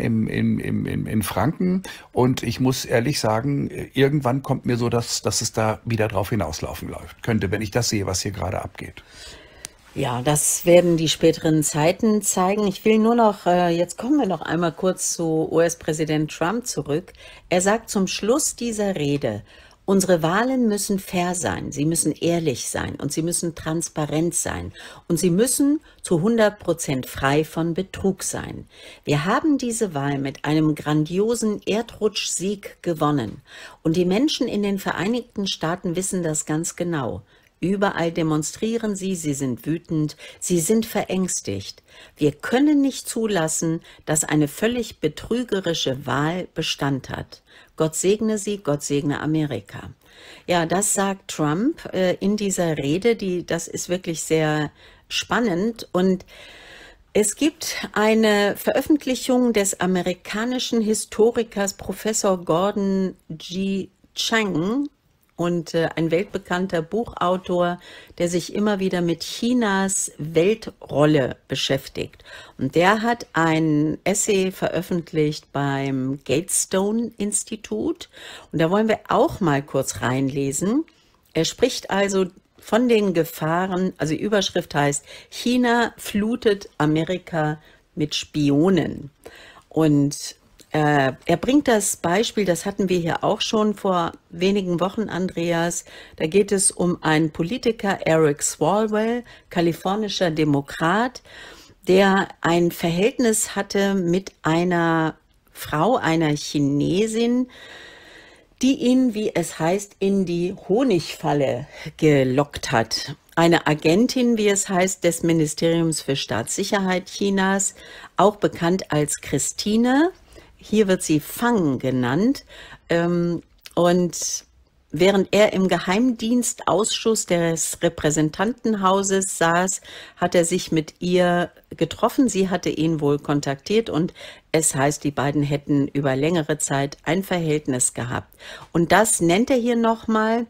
in Franken, und ich muss ehrlich sagen, irgendwann kommt mir so, dass es da wieder drauf hinauslaufen läuft. Könnte, wenn ich das sehe, was hier gerade abgeht. Ja, das werden die späteren Zeiten zeigen. Ich will nur noch, jetzt kommen wir noch einmal kurz zu US-Präsident Trump zurück. Er sagt zum Schluss dieser Rede: Unsere Wahlen müssen fair sein, sie müssen ehrlich sein und sie müssen transparent sein und sie müssen zu 100% frei von Betrug sein. Wir haben diese Wahl mit einem grandiosen Erdrutschsieg gewonnen und die Menschen in den Vereinigten Staaten wissen das ganz genau. Überall demonstrieren sie sind wütend, sie sind verängstigt. Wir können nicht zulassen, dass eine völlig betrügerische Wahl Bestand hat. Gott segne sie, Gott segne Amerika. Ja, das sagt Trump in dieser Rede, das ist wirklich sehr spannend. Und es gibt eine Veröffentlichung des amerikanischen Historikers Professor Gordon G. Chang, und ein weltbekannter Buchautor, der sich immer wieder mit Chinas Weltrolle beschäftigt. Und der hat ein Essay veröffentlicht beim Gatestone-Institut. Und da wollen wir auch mal kurz reinlesen. Er spricht also von den Gefahren, also die Überschrift heißt: China flutet Amerika mit Spionen. Und er bringt das Beispiel, das hatten wir hier auch schon vor wenigen Wochen, Andreas. Da geht es um einen Politiker, Eric Swalwell, kalifornischer Demokrat, der ein Verhältnis hatte mit einer Frau, einer Chinesin, die ihn, wie es heißt, in die Honigfalle gelockt hat. Eine Agentin, wie es heißt, des Ministeriums für Staatssicherheit Chinas, auch bekannt als Christine. Hier wird sie Fang genannt. Und während er im Geheimdienstausschuss des Repräsentantenhauses saß, hat er sich mit ihr getroffen. Sie hatte ihn wohl kontaktiert und es heißt, die beiden hätten über längere Zeit ein Verhältnis gehabt. Und das nennt er hier nochmal.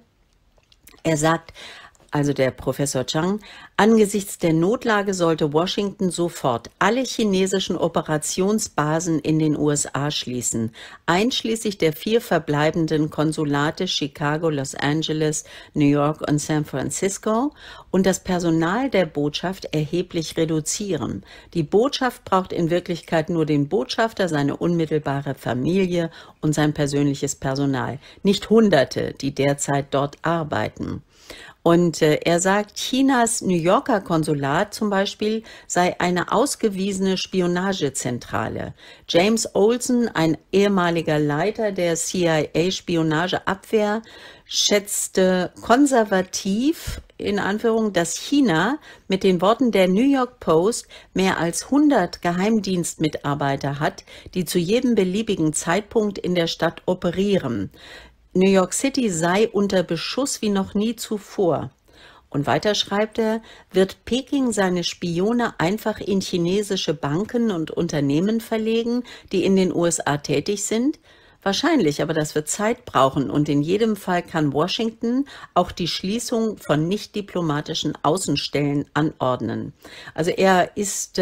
Er sagt, also der Professor Chang, angesichts der Notlage sollte Washington sofort alle chinesischen Operationsbasen in den USA schließen, einschließlich der 4 verbleibenden Konsulate Chicago, Los Angeles, New York und San Francisco, und das Personal der Botschaft erheblich reduzieren. Die Botschaft braucht in Wirklichkeit nur den Botschafter, seine unmittelbare Familie und sein persönliches Personal, nicht Hunderte, die derzeit dort arbeiten. Und er sagt, Chinas New Yorker Konsulat zum Beispiel sei eine ausgewiesene Spionagezentrale. James Olson, ein ehemaliger Leiter der CIA-Spionageabwehr, schätzte konservativ, in Anführung, dass China mit den Worten der New York Post mehr als 100 Geheimdienstmitarbeiter hat, die zu jedem beliebigen Zeitpunkt in der Stadt operieren. New York City sei unter Beschuss wie noch nie zuvor. Und weiter schreibt er, wird Peking seine Spione einfach in chinesische Banken und Unternehmen verlegen, die in den USA tätig sind? Wahrscheinlich, aber das wird Zeit brauchen und in jedem Fall kann Washington auch die Schließung von nicht diplomatischen Außenstellen anordnen. Also er ist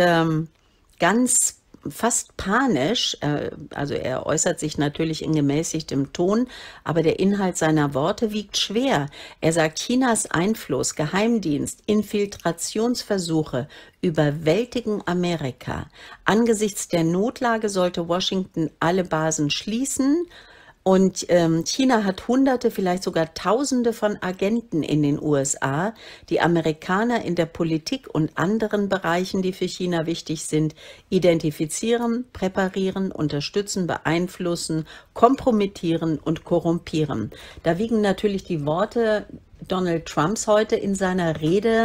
ganz fast panisch, also er äußert sich natürlich in gemäßigtem Ton, aber der Inhalt seiner Worte wiegt schwer. Er sagt, Chinas Einfluss, Geheimdienst, Infiltrationsversuche überwältigen Amerika. Angesichts der Notlage sollte Washington alle Basen schließen. Und China hat Hunderte, vielleicht sogar Tausende von Agenten in den USA, die Amerikaner in der Politik und anderen Bereichen, die für China wichtig sind, identifizieren, präparieren, unterstützen, beeinflussen, kompromittieren und korrumpieren. Da wiegen natürlich die Worte Donald Trumps heute in seiner Rede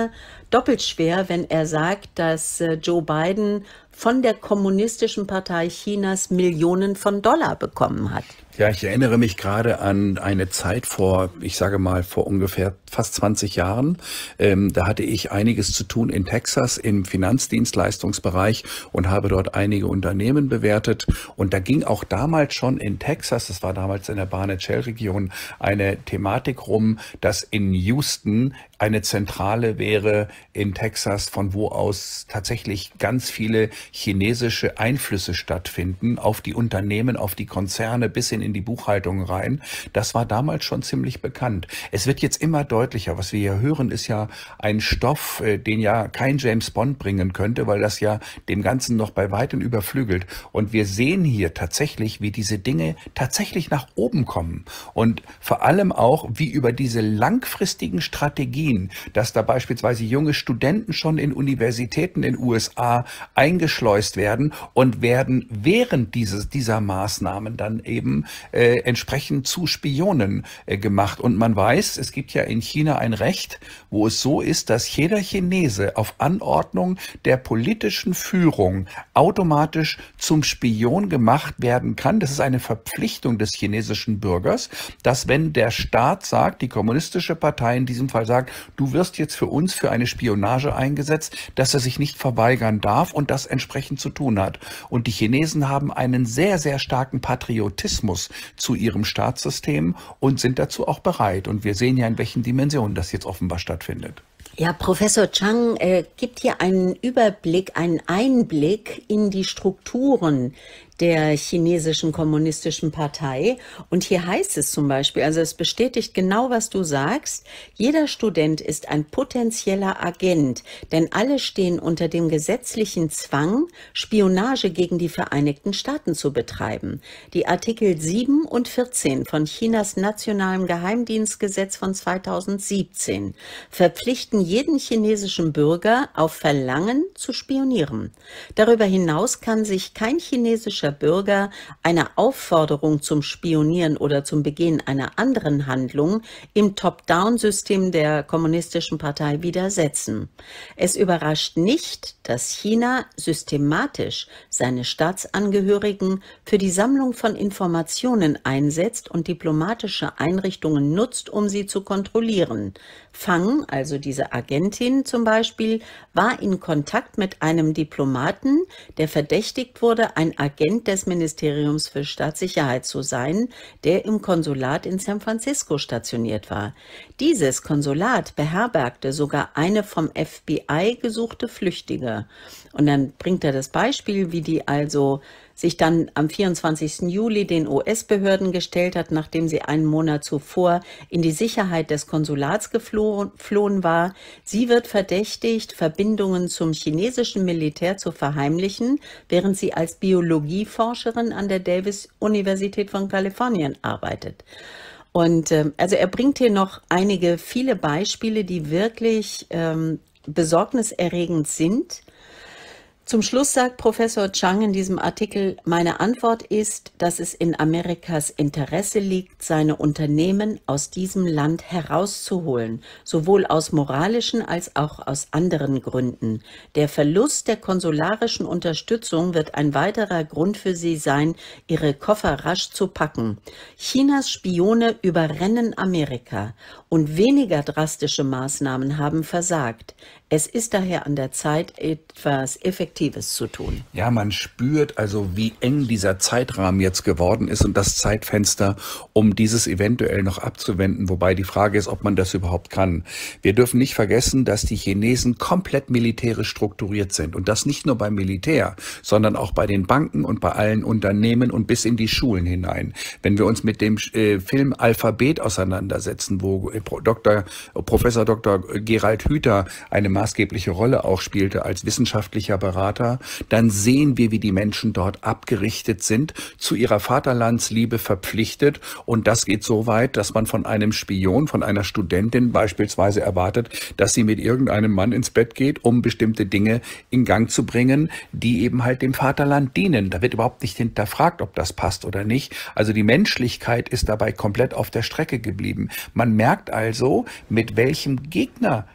doppelt schwer, wenn er sagt, dass Joe Biden von der Kommunistischen Partei Chinas Millionen von Dollar bekommen hat. Ja, ich erinnere mich gerade an eine Zeit ich sage mal, vor ungefähr fast 20 Jahren. Da hatte ich einiges zu tun in Texas im Finanzdienstleistungsbereich und habe dort einige Unternehmen bewertet. Und da ging auch damals schon in Texas, das war damals in der Barnett-Shale-Region, eine Thematik rum, dass in Houston eine Zentrale wäre in Texas, von wo aus tatsächlich ganz viele chinesische Einflüsse stattfinden auf die Unternehmen, auf die Konzerne bis hin in die Buchhaltung rein. Das war damals schon ziemlich bekannt. Es wird jetzt immer deutlicher. Was wir hier hören, ist ja ein Stoff, den ja kein James Bond bringen könnte, weil das ja dem Ganzen noch bei weitem überflügelt. Und wir sehen hier tatsächlich, wie diese Dinge tatsächlich nach oben kommen. Und vor allem auch, wie über diese langfristigen Strategien, dass da beispielsweise junge Studenten schon in Universitäten in USA eingeschleust werden und werden während dieser Maßnahmen dann eben entsprechend zu Spionen gemacht. Und man weiß, es gibt ja in China ein Recht, wo es so ist, dass jeder Chinese auf Anordnung der politischen Führung automatisch zum Spion gemacht werden kann. Das ist eine Verpflichtung des chinesischen Bürgers, dass wenn der Staat sagt, die kommunistische Partei in diesem Fall sagt, du wirst jetzt für uns für eine Spionage eingesetzt, dass er sich nicht verweigern darf und das entsprechend zu tun hat. Und die Chinesen haben einen sehr, sehr starken Patriotismus zu ihrem Staatssystem und sind dazu auch bereit. Und wir sehen ja, in welchen Dimensionen das jetzt offenbar stattfindet. Ja, Professor Chang gibt hier einen Überblick, einen Einblick in die Strukturen der chinesischen kommunistischen Partei. Und hier heißt es zum Beispiel, also es bestätigt genau, was du sagst, jeder Student ist ein potenzieller Agent, denn alle stehen unter dem gesetzlichen Zwang, Spionage gegen die Vereinigten Staaten zu betreiben. Die Artikel 7 und 14 von Chinas Nationalem Geheimdienstgesetz von 2017 verpflichten jeden chinesischen Bürger auf Verlangen zu spionieren. Darüber hinaus kann sich kein chinesischer Bürger einer Aufforderung zum Spionieren oder zum Begehen einer anderen Handlung im Top-Down-System der Kommunistischen Partei widersetzen. Es überrascht nicht, dass China systematisch seine Staatsangehörigen für die Sammlung von Informationen einsetzt und diplomatische Einrichtungen nutzt, um sie zu kontrollieren. Fang, also diese Agentin zum Beispiel, war in Kontakt mit einem Diplomaten, der verdächtigt wurde, ein Agent des Ministeriums für Staatssicherheit zu sein, der im Konsulat in San Francisco stationiert war. Dieses Konsulat beherbergte sogar eine vom FBI gesuchte Flüchtige. Und dann bringt er das Beispiel, wie die also sich dann am 24. Juli den US-Behörden gestellt hat, nachdem sie einen Monat zuvor in die Sicherheit des Konsulats geflohen war. Sie wird verdächtigt, Verbindungen zum chinesischen Militär zu verheimlichen, während sie als Biologieforscherin an der Davis-Universität von Kalifornien arbeitet. Und also er bringt hier noch viele Beispiele, die wirklich besorgniserregend sind. Zum Schluss sagt Professor Chang in diesem Artikel, meine Antwort ist, dass es in Amerikas Interesse liegt, seine Unternehmen aus diesem Land herauszuholen, sowohl aus moralischen als auch aus anderen Gründen. Der Verlust der konsularischen Unterstützung wird ein weiterer Grund für sie sein, ihre Koffer rasch zu packen. Chinas Spione überrennen Amerika und weniger drastische Maßnahmen haben versagt. Es ist daher an der Zeit, etwas Effektives zu tun. Ja, man spürt also, wie eng dieser Zeitrahmen jetzt geworden ist und das Zeitfenster, um dieses eventuell noch abzuwenden. Wobei die Frage ist, ob man das überhaupt kann. Wir dürfen nicht vergessen, dass die Chinesen komplett militärisch strukturiert sind. Und das nicht nur beim Militär, sondern auch bei den Banken und bei allen Unternehmen und bis in die Schulen hinein. Wenn wir uns mit dem Film Alphabet auseinandersetzen, wo Professor Dr. Gerald Hüther eine maßgebliche Rolle auch spielte als wissenschaftlicher Berater, dann sehen wir, wie die Menschen dort abgerichtet sind, zu ihrer Vaterlandsliebe verpflichtet. Und das geht so weit, dass man von einem Spion, von einer Studentin beispielsweise erwartet, dass sie mit irgendeinem Mann ins Bett geht, um bestimmte Dinge in Gang zu bringen, die eben halt dem Vaterland dienen. Da wird überhaupt nicht hinterfragt, ob das passt oder nicht. Also die Menschlichkeit ist dabei komplett auf der Strecke geblieben. Man merkt also, mit welchem Gegner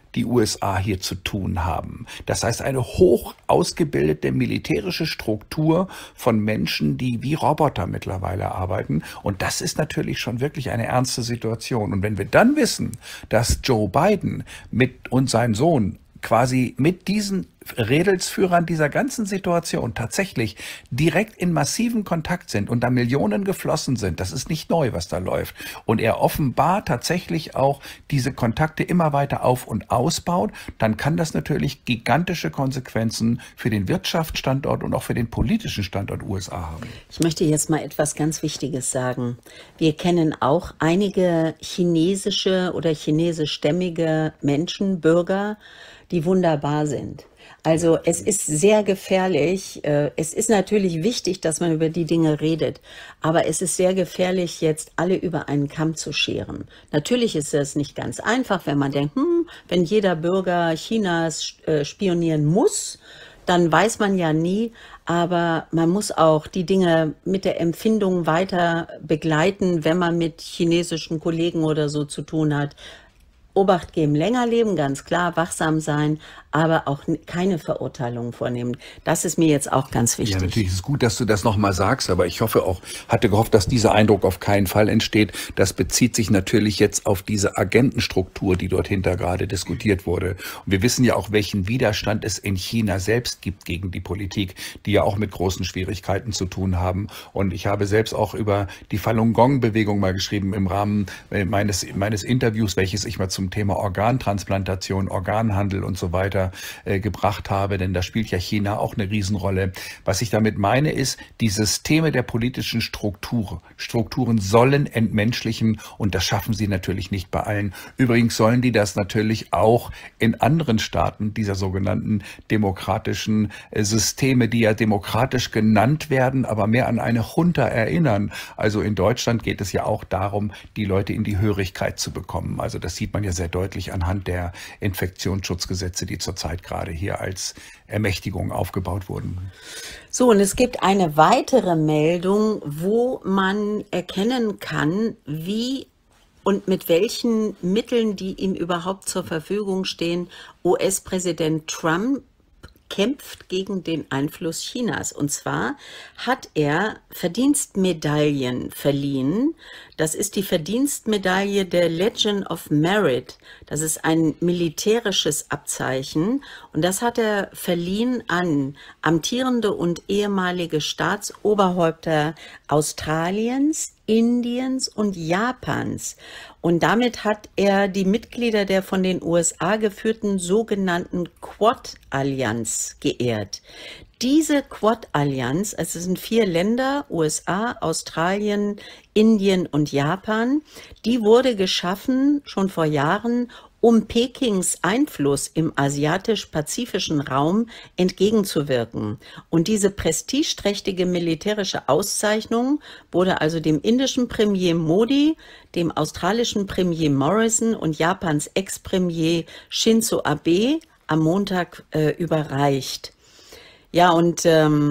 die USA hier zu tun haben. Das heißt, eine hoch ausgebildete militärische Struktur von Menschen, die wie Roboter mittlerweile arbeiten. Und das ist natürlich schon wirklich eine ernste Situation. Und wenn wir dann wissen, dass Joe Biden und sein Sohn quasi mit diesen Rädelsführern dieser ganzen Situation tatsächlich direkt in massiven Kontakt sind und da Millionen geflossen sind, das ist nicht neu, was da läuft. Und er offenbar tatsächlich auch diese Kontakte immer weiter auf- und ausbaut, dann kann das natürlich gigantische Konsequenzen für den Wirtschaftsstandort und auch für den politischen Standort USA haben. Ich möchte jetzt mal etwas ganz Wichtiges sagen. Wir kennen auch einige chinesische oder chinesischstämmige Menschen, Bürger, die wunderbar sind. Also es ist sehr gefährlich. Es ist natürlich wichtig, dass man über die Dinge redet, aber es ist sehr gefährlich, jetzt alle über einen Kamm zu scheren. Natürlich ist es nicht ganz einfach, wenn man denkt, wenn jeder Bürger Chinas spionieren muss, dann weiß man ja nie, aber man muss auch die Dinge mit der Empfindung weiter begleiten, wenn man mit chinesischen Kollegen oder so zu tun hat. Obacht geben, länger leben, ganz klar, wachsam sein, aber auch keine Verurteilungen vornehmen. Das ist mir jetzt auch ganz wichtig. Ja, natürlich ist es gut, dass du das nochmal sagst, aber ich hatte gehofft, dass dieser Eindruck auf keinen Fall entsteht. Das bezieht sich natürlich jetzt auf diese Agentenstruktur, die dort hinter gerade diskutiert wurde. Und wir wissen ja auch, welchen Widerstand es in China selbst gibt gegen die Politik, die ja auch mit großen Schwierigkeiten zu tun haben. Und ich habe selbst auch über die Falun Gong-Bewegung mal geschrieben im Rahmen meines Interviews, welches ich mal zum Thema Organtransplantation, Organhandel und so weiter gebracht habe, denn da spielt ja China auch eine Riesenrolle. Was ich damit meine, ist, die Systeme der politischen Strukturen sollen entmenschlichen und das schaffen sie natürlich nicht bei allen. Übrigens sollen die das natürlich auch in anderen Staaten dieser sogenannten demokratischen Systeme, die ja demokratisch genannt werden, aber mehr an eine Junta erinnern. Also in Deutschland geht es ja auch darum, die Leute in die Hörigkeit zu bekommen. Also das sieht man ja sehr deutlich anhand der Infektionsschutzgesetze, die zurzeit gerade hier als Ermächtigung aufgebaut wurden. So, und es gibt eine weitere Meldung, wo man erkennen kann, wie und mit welchen Mitteln, die ihm überhaupt zur Verfügung stehen, US-Präsident Trump kämpft gegen den Einfluss Chinas. Und zwar hat er Verdienstmedaillen verliehen. Das ist die Verdienstmedaille der Legion of Merit. Das ist ein militärisches Abzeichen. Und das hat er verliehen an amtierende und ehemalige Staatsoberhäupter Australiens, Indiens und Japans. Und damit hat er die Mitglieder der von den USA geführten sogenannten Quad-Allianz geehrt. Diese Quad-Allianz, also es sind 4 Länder, USA, Australien, Indien und Japan, die wurde geschaffen schon vor Jahren, um Pekings Einfluss im asiatisch-pazifischen Raum entgegenzuwirken. Und diese prestigeträchtige militärische Auszeichnung wurde also dem indischen Premier Modi, dem australischen Premier Morrison und Japans Ex-Premier Shinzo Abe am Montag überreicht. Ja, und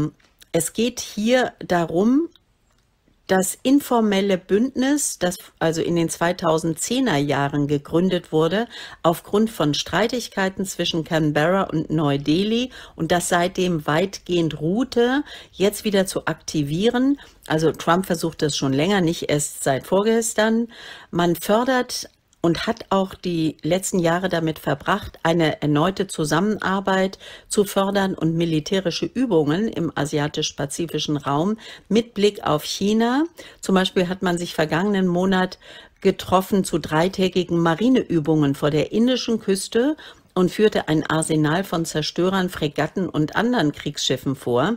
es geht hier darum, das informelle Bündnis, das also in den 2010er Jahren gegründet wurde, aufgrund von Streitigkeiten zwischen Canberra und Neu-Delhi und das seitdem weitgehend ruhte, jetzt wieder zu aktivieren. Also Trump versucht das schon länger, nicht erst seit vorgestern. Man fördert und hat auch die letzten Jahre damit verbracht, eine erneute Zusammenarbeit zu fördern und militärische Übungen im asiatisch-pazifischen Raum mit Blick auf China. Zum Beispiel hat man sich vergangenen Monat getroffen zu 3-tägigen Marineübungen vor der indischen Küste und führte ein Arsenal von Zerstörern, Fregatten und anderen Kriegsschiffen vor.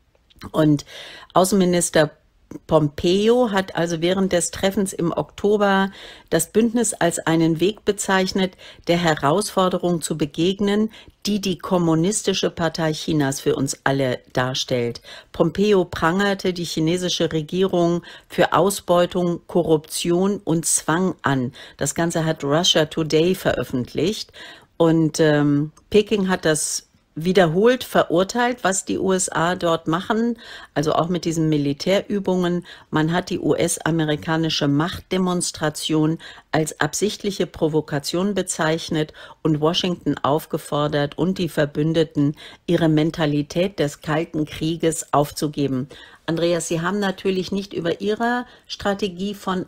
Und Außenminister Pompeo hat also während des Treffens im Oktober das Bündnis als einen Weg bezeichnet, der Herausforderung zu begegnen, die die Kommunistische Partei Chinas für uns alle darstellt. Pompeo prangerte die chinesische Regierung für Ausbeutung, Korruption und Zwang an. Das Ganze hat Russia Today veröffentlicht und Peking hat das wiederholt verurteilt, was die USA dort machen, also auch mit diesen Militärübungen. Man hat die US-amerikanische Machtdemonstration als absichtliche Provokation bezeichnet und Washington aufgefordert und die Verbündeten, ihre Mentalität des Kalten Krieges aufzugeben. Andreas, Sie haben natürlich nicht über Ihre Strategie von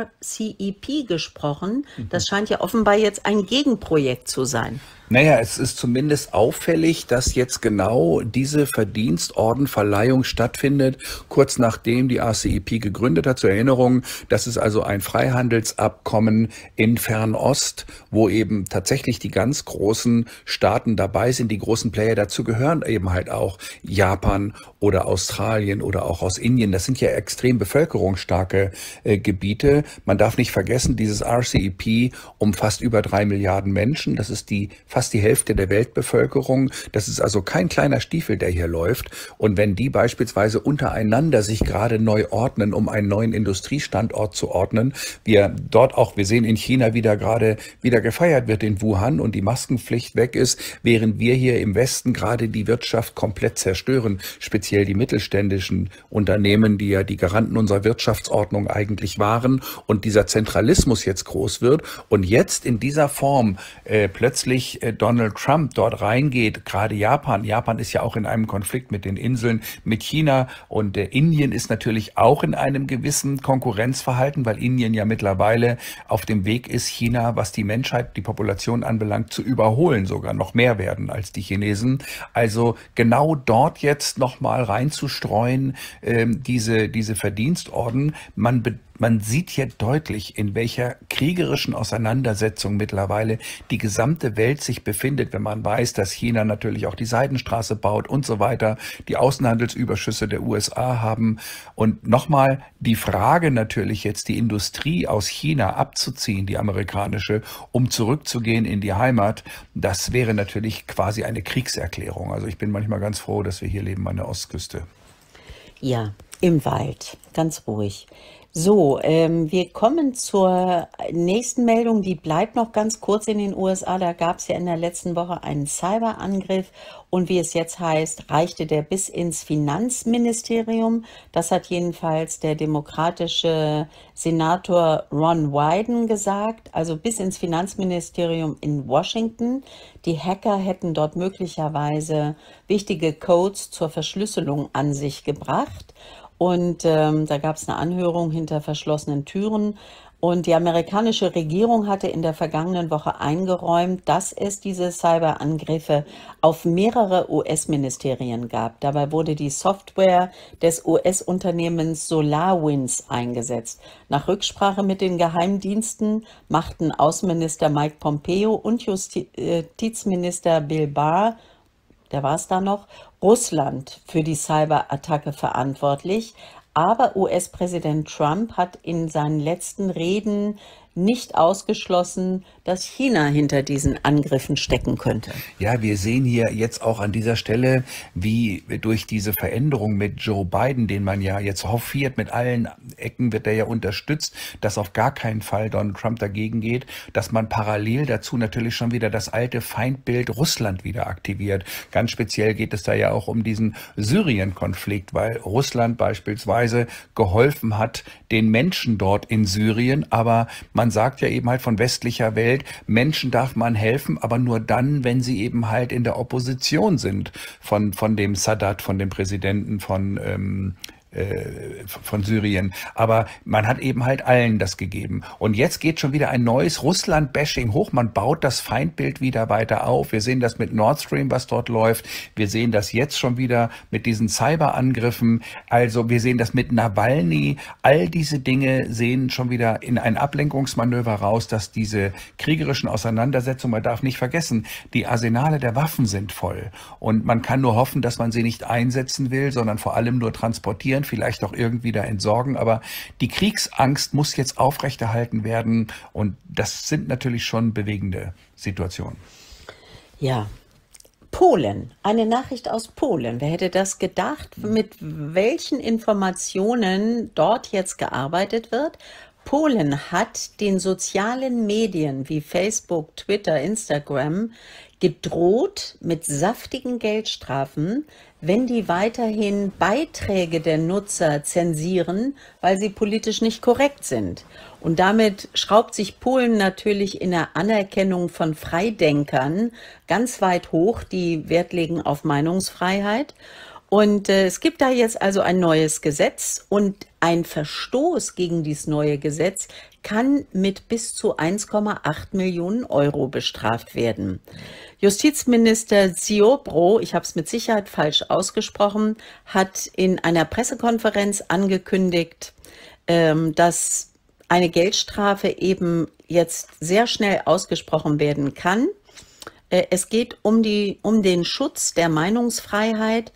RCEP gesprochen. Das scheint ja offenbar jetzt ein Gegenprojekt zu sein. Naja, es ist zumindest auffällig, dass jetzt genau diese Verdienstordenverleihung stattfindet, kurz nachdem die RCEP gegründet hat. Zur Erinnerung, das ist also ein Freihandelsabkommen in Fernost, wo eben tatsächlich die ganz großen Staaten dabei sind. Die großen Player dazu gehören eben halt auch Japan oder Australien oder auch aus Indien. Das sind ja extrem bevölkerungsstarke Gebiete. Man darf nicht vergessen, dieses RCEP umfasst über 3 Milliarden Menschen. Das ist fast die Hälfte der Weltbevölkerung. Das ist also kein kleiner Stiefel, der hier läuft. Und wenn die beispielsweise untereinander sich gerade neu ordnen, um einen neuen Industriestandort zu ordnen, wir sehen in China wieder gefeiert wird in Wuhan und die Maskenpflicht weg ist, während wir hier im Westen gerade die Wirtschaft komplett zerstören, speziell die mittelständischen Unternehmen, die ja die Garanten unserer Wirtschaftsordnung eigentlich waren und dieser Zentralismus jetzt groß wird und jetzt in dieser Form plötzlich Donald Trump dort reingeht, gerade Japan. Japan ist ja auch in einem Konflikt mit den Inseln, mit China und Indien ist natürlich auch in einem gewissen Konkurrenzverhalten, weil Indien ja mittlerweile auf dem Weg ist, China, was die Menschheit, die Population anbelangt, zu überholen, sogar noch mehr werden als die Chinesen. Also genau dort jetzt nochmal reinzustreuen, diese Verdienstorden. Man sieht hier deutlich, in welcher kriegerischen Auseinandersetzung mittlerweile die gesamte Welt sich befindet, wenn man weiß, dass China natürlich auch die Seidenstraße baut und so weiter, die Außenhandelsüberschüsse der USA haben. Und nochmal die Frage natürlich jetzt, die Industrie aus China abzuziehen, die amerikanische, um zurückzugehen in die Heimat, das wäre natürlich quasi eine Kriegserklärung. Also ich bin manchmal ganz froh, dass wir hier leben an der Ostküste. Ja, im Wald, ganz ruhig. So, wir kommen zur nächsten Meldung, die bleibt noch ganz kurz in den USA. Da gab es ja in der letzten Woche einen Cyberangriff und wie es jetzt heißt, reichte der bis ins Finanzministerium. Das hat jedenfalls der demokratische Senator Ron Wyden gesagt, also bis ins Finanzministerium in Washington. Die Hacker hätten dort möglicherweise wichtige Codes zur Verschlüsselung an sich gebracht. Und da gab es eine Anhörung hinter verschlossenen Türen. Und die amerikanische Regierung hatte in der vergangenen Woche eingeräumt, dass es diese Cyberangriffe auf mehrere US-Ministerien gab. Dabei wurde die Software des US-Unternehmens SolarWinds eingesetzt. Nach Rücksprache mit den Geheimdiensten machten Außenminister Mike Pompeo und Justizminister Bill Barr, der war es da noch, Russland für die Cyberattacke verantwortlich. Aber US-Präsident Trump hat in seinen letzten Reden nicht ausgeschlossen, dass China hinter diesen Angriffen stecken könnte. Ja, wir sehen hier jetzt auch an dieser Stelle, wie durch diese Veränderung mit Joe Biden, den man ja jetzt hofiert, mit allen Ecken wird er ja unterstützt, dass auf gar keinen Fall Donald Trump dagegen geht, dass man parallel dazu natürlich schon wieder das alte Feindbild Russland wieder aktiviert. Ganz speziell geht es da ja auch um diesen Syrien-Konflikt, weil Russland beispielsweise geholfen hat den Menschen dort in Syrien, aber man sagt ja eben halt von westlicher Welt, Menschen darf man helfen, aber nur dann, wenn sie eben halt in der Opposition sind von dem Sadat, von dem Präsidenten von Syrien. Aber man hat eben halt allen das gegeben. Und jetzt geht schon wieder ein neues Russland-Bashing hoch. Man baut das Feindbild wieder weiter auf. Wir sehen das mit Nord Stream, was dort läuft. Wir sehen das jetzt schon wieder mit diesen Cyberangriffen. Also wir sehen das mit Nawalny. All diese Dinge sehen schon wieder in ein Ablenkungsmanöver raus, dass diese kriegerischen Auseinandersetzungen, man darf nicht vergessen, die Arsenale der Waffen sind voll. Und man kann nur hoffen, dass man sie nicht einsetzen will, sondern vor allem nur transportieren, vielleicht auch irgendwie da entsorgen, aber die Kriegsangst muss jetzt aufrechterhalten werden und das sind natürlich schon bewegende Situationen. Ja, Polen, eine Nachricht aus Polen. Wer hätte das gedacht, mit welchen Informationen dort jetzt gearbeitet wird? Polen hat den sozialen Medien wie Facebook, Twitter, Instagram gedroht mit saftigen Geldstrafen, wenn die weiterhin Beiträge der Nutzer zensieren, weil sie politisch nicht korrekt sind. Und damit schraubt sich Polen natürlich in der Anerkennung von Freidenkern ganz weit hoch, die Wert legen auf Meinungsfreiheit. Und es gibt da jetzt also ein neues Gesetz und ein Verstoß gegen dieses neue Gesetz kann mit bis zu 1,8 Millionen Euro bestraft werden. Justizminister Ziobro, ich habe es mit Sicherheit falsch ausgesprochen, hat in einer Pressekonferenz angekündigt, dass eine Geldstrafe eben jetzt sehr schnell ausgesprochen werden kann. Es geht um den Schutz der Meinungsfreiheit.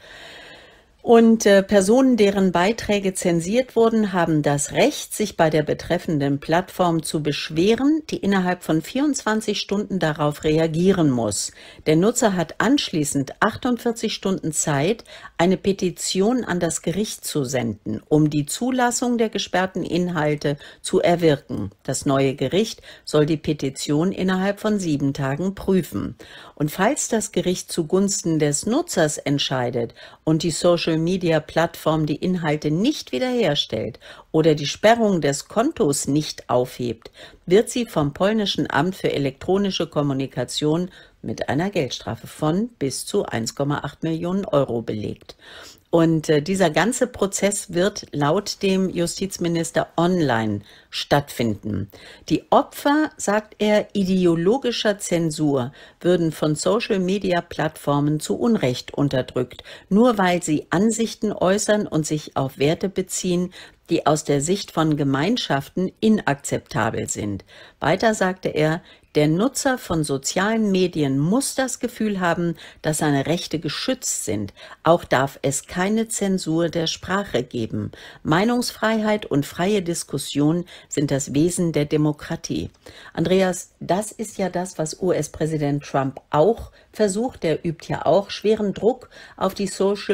Und Personen, deren Beiträge zensiert wurden, haben das Recht, sich bei der betreffenden Plattform zu beschweren, die innerhalb von 24 Stunden darauf reagieren muss. Der Nutzer hat anschließend 48 Stunden Zeit, eine Petition an das Gericht zu senden, um die Zulassung der gesperrten Inhalte zu erwirken. Das neue Gericht soll die Petition innerhalb von 7 Tagen prüfen. Und falls das Gericht zugunsten des Nutzers entscheidet und die Social-Media-Plattform die Inhalte nicht wiederherstellt oder die Sperrung des Kontos nicht aufhebt, wird sie vom polnischen Amt für elektronische Kommunikation mit einer Geldstrafe von bis zu 1,8 Millionen Euro belegt. Und dieser ganze Prozess wird laut dem Justizminister online stattfinden. Die Opfer, sagt er, ideologischer Zensur würden von Social-Media-Plattformen zu Unrecht unterdrückt, nur weil sie Ansichten äußern und sich auf Werte beziehen, die aus der Sicht von Gemeinschaften inakzeptabel sind. Weiter sagte er, der Nutzer von sozialen Medien muss das Gefühl haben, dass seine Rechte geschützt sind. Auch darf es keine Zensur der Sprache geben. Meinungsfreiheit und freie Diskussion sind das Wesen der Demokratie. Andreas, das ist ja das, was US-Präsident Trump auch versucht. Er übt ja auch schweren Druck auf die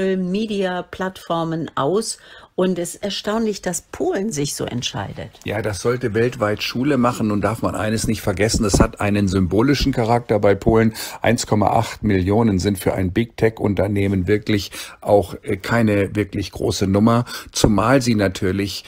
Social-Media-Plattformen aus. Und es ist erstaunlich, dass Polen sich so entscheidet. Ja, das sollte weltweit Schule machen. Nun darf man eines nicht vergessen, es hat einen symbolischen Charakter bei Polen. 1,8 Millionen sind für ein Big Tech-Unternehmen wirklich auch keine wirklich große Nummer, zumal sie natürlich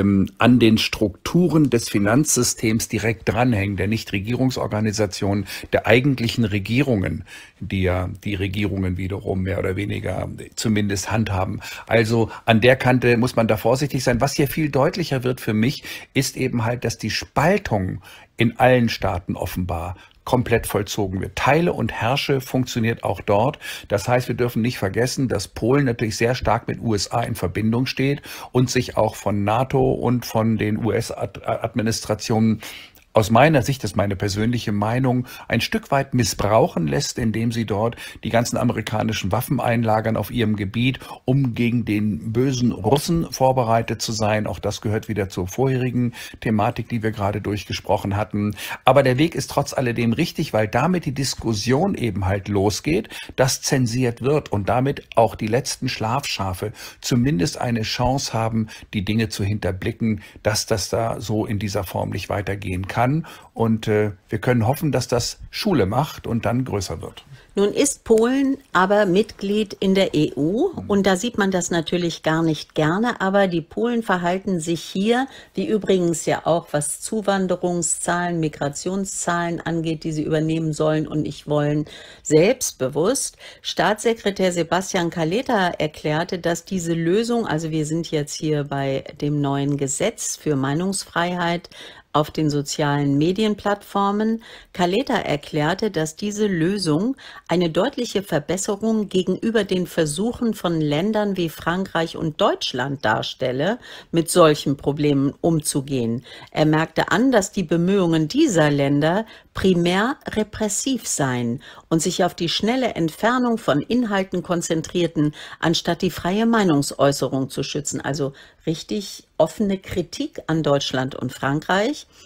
an den Strukturen des Finanzsystems direkt dranhängen, der Nichtregierungsorganisationen, der eigentlichen Regierungen, die ja die Regierungen wiederum mehr oder weniger zumindest handhaben. Also an der Kante muss man da vorsichtig sein. Was hier viel deutlicher wird für mich, ist eben halt, dass die Spaltung in allen Staaten offenbar komplett vollzogen wird. Teile und Herrsche funktioniert auch dort. Das heißt, wir dürfen nicht vergessen, dass Polen natürlich sehr stark mit USA in Verbindung steht und sich auch von NATO und von den US-Administrationen aus meiner Sicht, das ist meine persönliche Meinung, ein Stück weit missbrauchen lässt, indem sie dort die ganzen amerikanischen Waffen einlagern auf ihrem Gebiet, um gegen den bösen Russen vorbereitet zu sein. Auch das gehört wieder zur vorherigen Thematik, die wir gerade durchgesprochen hatten. Aber der Weg ist trotz alledem richtig, weil damit die Diskussion eben halt losgeht, dass zensiert wird und damit auch die letzten Schlafschafe zumindest eine Chance haben, die Dinge zu hinterblicken, dass das da so in dieser Form nicht weitergehen kann. Und wir können hoffen, dass das Schule macht und dann größer wird. Nun ist Polen aber Mitglied in der EU und da sieht man das natürlich gar nicht gerne, aber die Polen verhalten sich hier, wie übrigens ja auch was Zuwanderungszahlen, Migrationszahlen angeht, die sie übernehmen sollen und nicht wollen, selbstbewusst. Staatssekretär Sebastian Kaleta erklärte, dass diese Lösung, also wir sind jetzt hier bei dem neuen Gesetz für Meinungsfreiheit, auf den sozialen Medienplattformen. Kaleta erklärte, dass diese Lösung eine deutliche Verbesserung gegenüber den Versuchen von Ländern wie Frankreich und Deutschland darstelle, mit solchen Problemen umzugehen. Er merkte an, dass die Bemühungen dieser Länder primär repressiv seien und sich auf die schnelle Entfernung von Inhalten konzentrierten, anstatt die freie Meinungsäußerung zu schützen. Also richtig offene Kritik an Deutschland und Frankreich.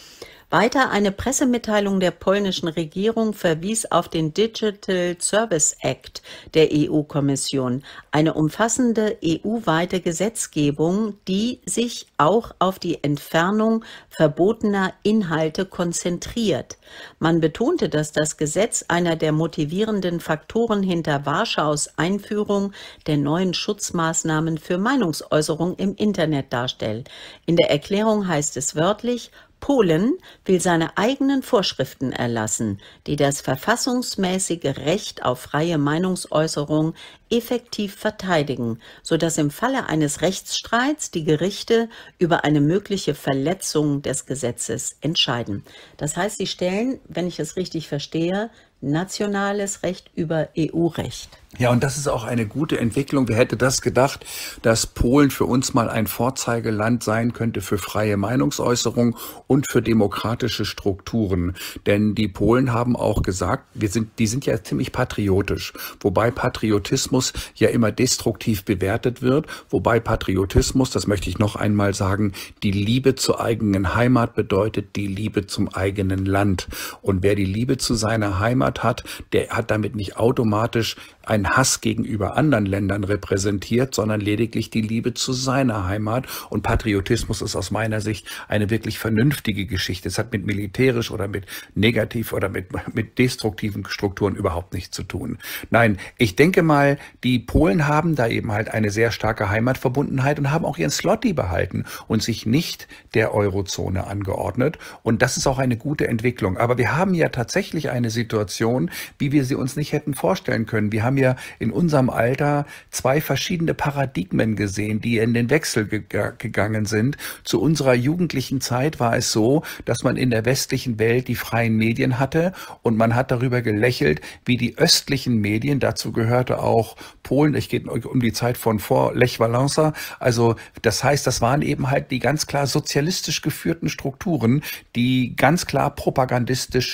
Weiter eine Pressemitteilung der polnischen Regierung verwies auf den Digital Service Act der EU-Kommission, eine umfassende EU-weite Gesetzgebung, die sich auch auf die Entfernung verbotener Inhalte konzentriert. Man betonte, dass das Gesetz einer der motivierenden Faktoren hinter Warschaus Einführung der neuen Schutzmaßnahmen für Meinungsäußerung im Internet darstellt. In der Erklärung heißt es wörtlich: Polen will seine eigenen Vorschriften erlassen, die das verfassungsmäßige Recht auf freie Meinungsäußerung effektiv verteidigen, sodass im Falle eines Rechtsstreits die Gerichte über eine mögliche Verletzung des Gesetzes entscheiden. Das heißt, sie stellen, wenn ich es richtig verstehe, nationales Recht über EU-Recht. Ja, und das ist auch eine gute Entwicklung. Wer hätte das gedacht, dass Polen für uns mal ein Vorzeigeland sein könnte für freie Meinungsäußerung und für demokratische Strukturen. Denn die Polen haben auch gesagt, die sind ja ziemlich patriotisch, wobei Patriotismus ja immer destruktiv bewertet wird, wobei Patriotismus, das möchte ich noch einmal sagen, die Liebe zur eigenen Heimat bedeutet, die Liebe zum eigenen Land. Und wer die Liebe zu seiner Heimat hat, der hat damit nicht automatisch einen Hass gegenüber anderen Ländern repräsentiert, sondern lediglich die Liebe zu seiner Heimat. Und Patriotismus ist aus meiner Sicht eine wirklich vernünftige Geschichte. Es hat mit militärisch oder mit negativ oder mit destruktiven Strukturen überhaupt nichts zu tun. Nein, ich denke mal, die Polen haben da eben halt eine sehr starke Heimatverbundenheit und haben auch ihren Zloty behalten und sich nicht der Eurozone angeordnet. Und das ist auch eine gute Entwicklung. Aber wir haben ja tatsächlich eine Situation, wie wir sie uns nicht hätten vorstellen können. Wir haben ja in unserem Alter zwei verschiedene Paradigmen gesehen, die in den Wechsel gegangen sind. Zu unserer jugendlichen Zeit war es so, dass man in der westlichen Welt die freien Medien hatte und man hat darüber gelächelt, wie die östlichen Medien, dazu gehörte auch Polen, ich gehe um die Zeit von vor Lech Wałęsa, also das heißt, das waren eben halt die ganz klar sozialistisch geführten Strukturen, die ganz klar propagandistisch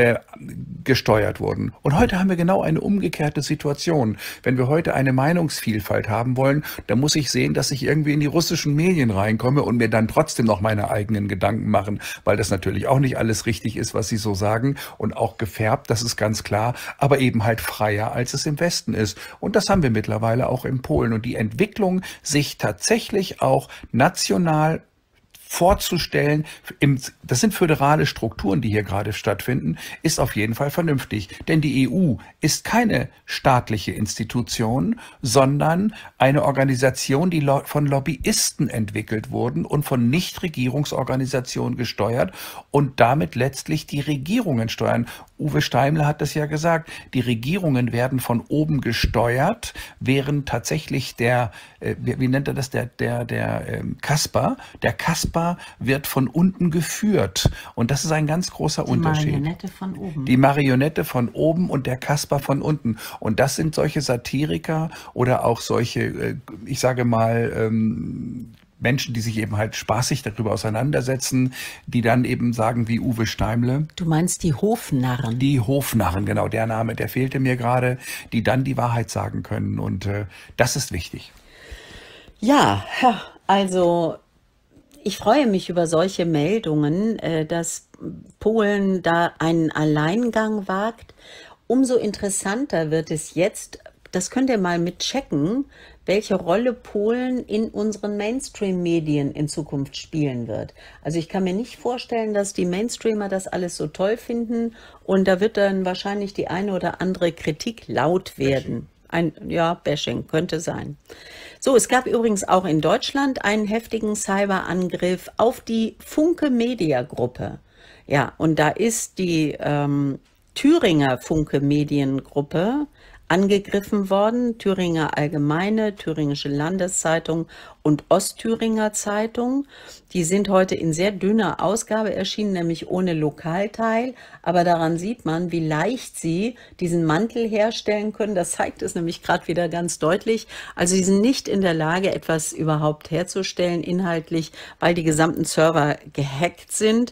gesteuert wurden. Und heute haben wir genau eine umgekehrte Situation. Wenn wir heute eine Meinungsvielfalt haben wollen, dann muss ich sehen, dass ich irgendwie in die russischen Medien reinkomme und mir dann trotzdem noch meine eigenen Gedanken machen, weil das natürlich auch nicht alles richtig ist, was sie so sagen und auch gefärbt, das ist ganz klar, aber eben halt freier, als es im Westen ist. Und das haben wir mittlerweile auch in Polen. Und die Entwicklung, sich tatsächlich auch national vorzustellen, das sind föderale Strukturen, die hier gerade stattfinden, ist auf jeden Fall vernünftig. Denn die EU ist keine staatliche Institution, sondern eine Organisation, die von Lobbyisten entwickelt wurden und von Nichtregierungsorganisationen gesteuert und damit letztlich die Regierungen steuern. Uwe Steimle hat das ja gesagt, die Regierungen werden von oben gesteuert, während tatsächlich wie nennt er das, der Caspar wird von unten geführt. Und das ist ein ganz großer Unterschied. Die Marionette von oben. Die Marionette von oben und der Caspar von unten. Und das sind solche Satiriker oder auch solche, ich sage mal, Menschen, die sich eben halt spaßig darüber auseinandersetzen, die dann eben sagen wie Uwe Steimle. Du meinst die Hofnarren? Die Hofnarren, genau, der Name, der fehlte mir gerade, die dann die Wahrheit sagen können. Und das ist wichtig. Ja, also ich freue mich über solche Meldungen, dass Polen da einen Alleingang wagt. Umso interessanter wird es jetzt, das könnt ihr mal mitchecken, welche Rolle Polen in unseren Mainstream-Medien in Zukunft spielen wird. Also ich kann mir nicht vorstellen, dass die Mainstreamer das alles so toll finden und da wird dann wahrscheinlich die eine oder andere Kritik laut werden. Bashing könnte sein. So, es gab übrigens auch in Deutschland einen heftigen Cyberangriff auf die Funke Media Gruppe. Ja, und da ist die Thüringer Funke Mediengruppe angegriffen worden, Thüringer Allgemeine, Thüringische Landeszeitung und Ostthüringer Zeitung. Die sind heute in sehr dünner Ausgabe erschienen, nämlich ohne Lokalteil. Aber daran sieht man, wie leicht sie diesen Mantel herstellen können. Das zeigt es nämlich gerade wieder ganz deutlich. Also sie sind nicht in der Lage, etwas überhaupt herzustellen inhaltlich, weil die gesamten Server gehackt sind.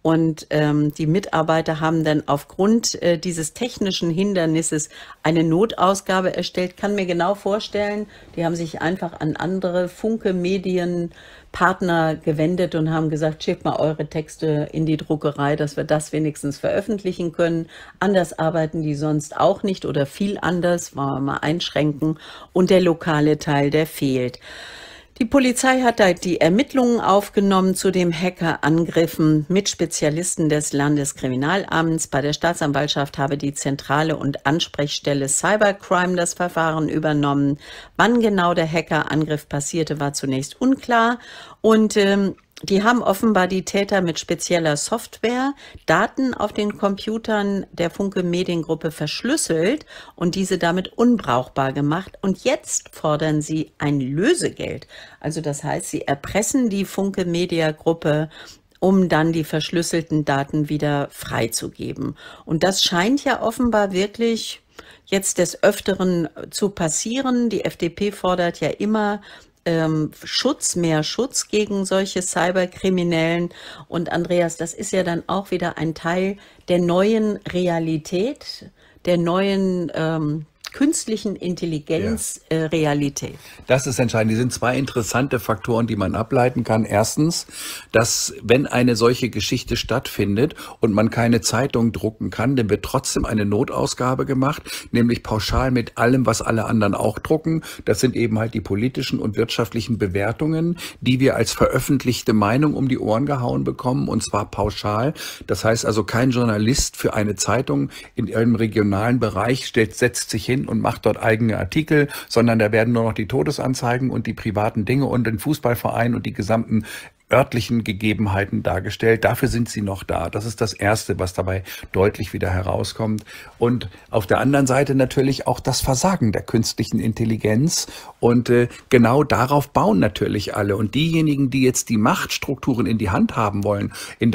Und die Mitarbeiter haben dann aufgrund dieses technischen Hindernisses eine Notausgabe erstellt. Kann mir genau vorstellen, die haben sich einfach an andere Funke-Medienpartner gewendet und haben gesagt, schickt mal eure Texte in die Druckerei, dass wir das wenigstens veröffentlichen können. Anders arbeiten die sonst auch nicht oder viel anders, wollen wir mal einschränken. Und der lokale Teil, der fehlt. Die Polizei hat da die Ermittlungen aufgenommen zu den Hackerangriffen mit Spezialisten des Landeskriminalamts. Bei der Staatsanwaltschaft habe die Zentrale und Ansprechstelle Cybercrime das Verfahren übernommen. Wann genau der Hackerangriff passierte, war zunächst unklar. Und die haben offenbar die Täter mit spezieller Software Daten auf den Computern der Funke Mediengruppe verschlüsselt und diese damit unbrauchbar gemacht. Und jetzt fordern sie ein Lösegeld. Also das heißt, sie erpressen die Funke Media-Gruppe, um dann die verschlüsselten Daten wieder freizugeben. Und das scheint ja offenbar wirklich jetzt des Öfteren zu passieren. Die FDP fordert ja immer mehr Schutz gegen solche Cyberkriminellen. Und Andreas, das ist ja dann auch wieder ein Teil der neuen Realität, der neuen künstlichen Intelligenz Realität. Das ist entscheidend. Die sind zwei interessante Faktoren, die man ableiten kann. Erstens, dass wenn eine solche Geschichte stattfindet und man keine Zeitung drucken kann, dann wird trotzdem eine Notausgabe gemacht, nämlich pauschal mit allem, was alle anderen auch drucken. Das sind eben halt die politischen und wirtschaftlichen Bewertungen, die wir als veröffentlichte Meinung um die Ohren gehauen bekommen, und zwar pauschal. Das heißt also, kein Journalist für eine Zeitung in einem regionalen Bereich setzt sich hin und macht dort eigene Artikel, sondern da werden nur noch die Todesanzeigen und die privaten Dinge und den Fußballverein und die gesamten örtlichen Gegebenheiten dargestellt. Dafür sind sie noch da. Das ist das Erste, was dabei deutlich wieder herauskommt. Und auf der anderen Seite natürlich auch das Versagen der künstlichen Intelligenz. Und genau darauf bauen natürlich alle. Und diejenigen, die jetzt die Machtstrukturen in der Hand haben wollen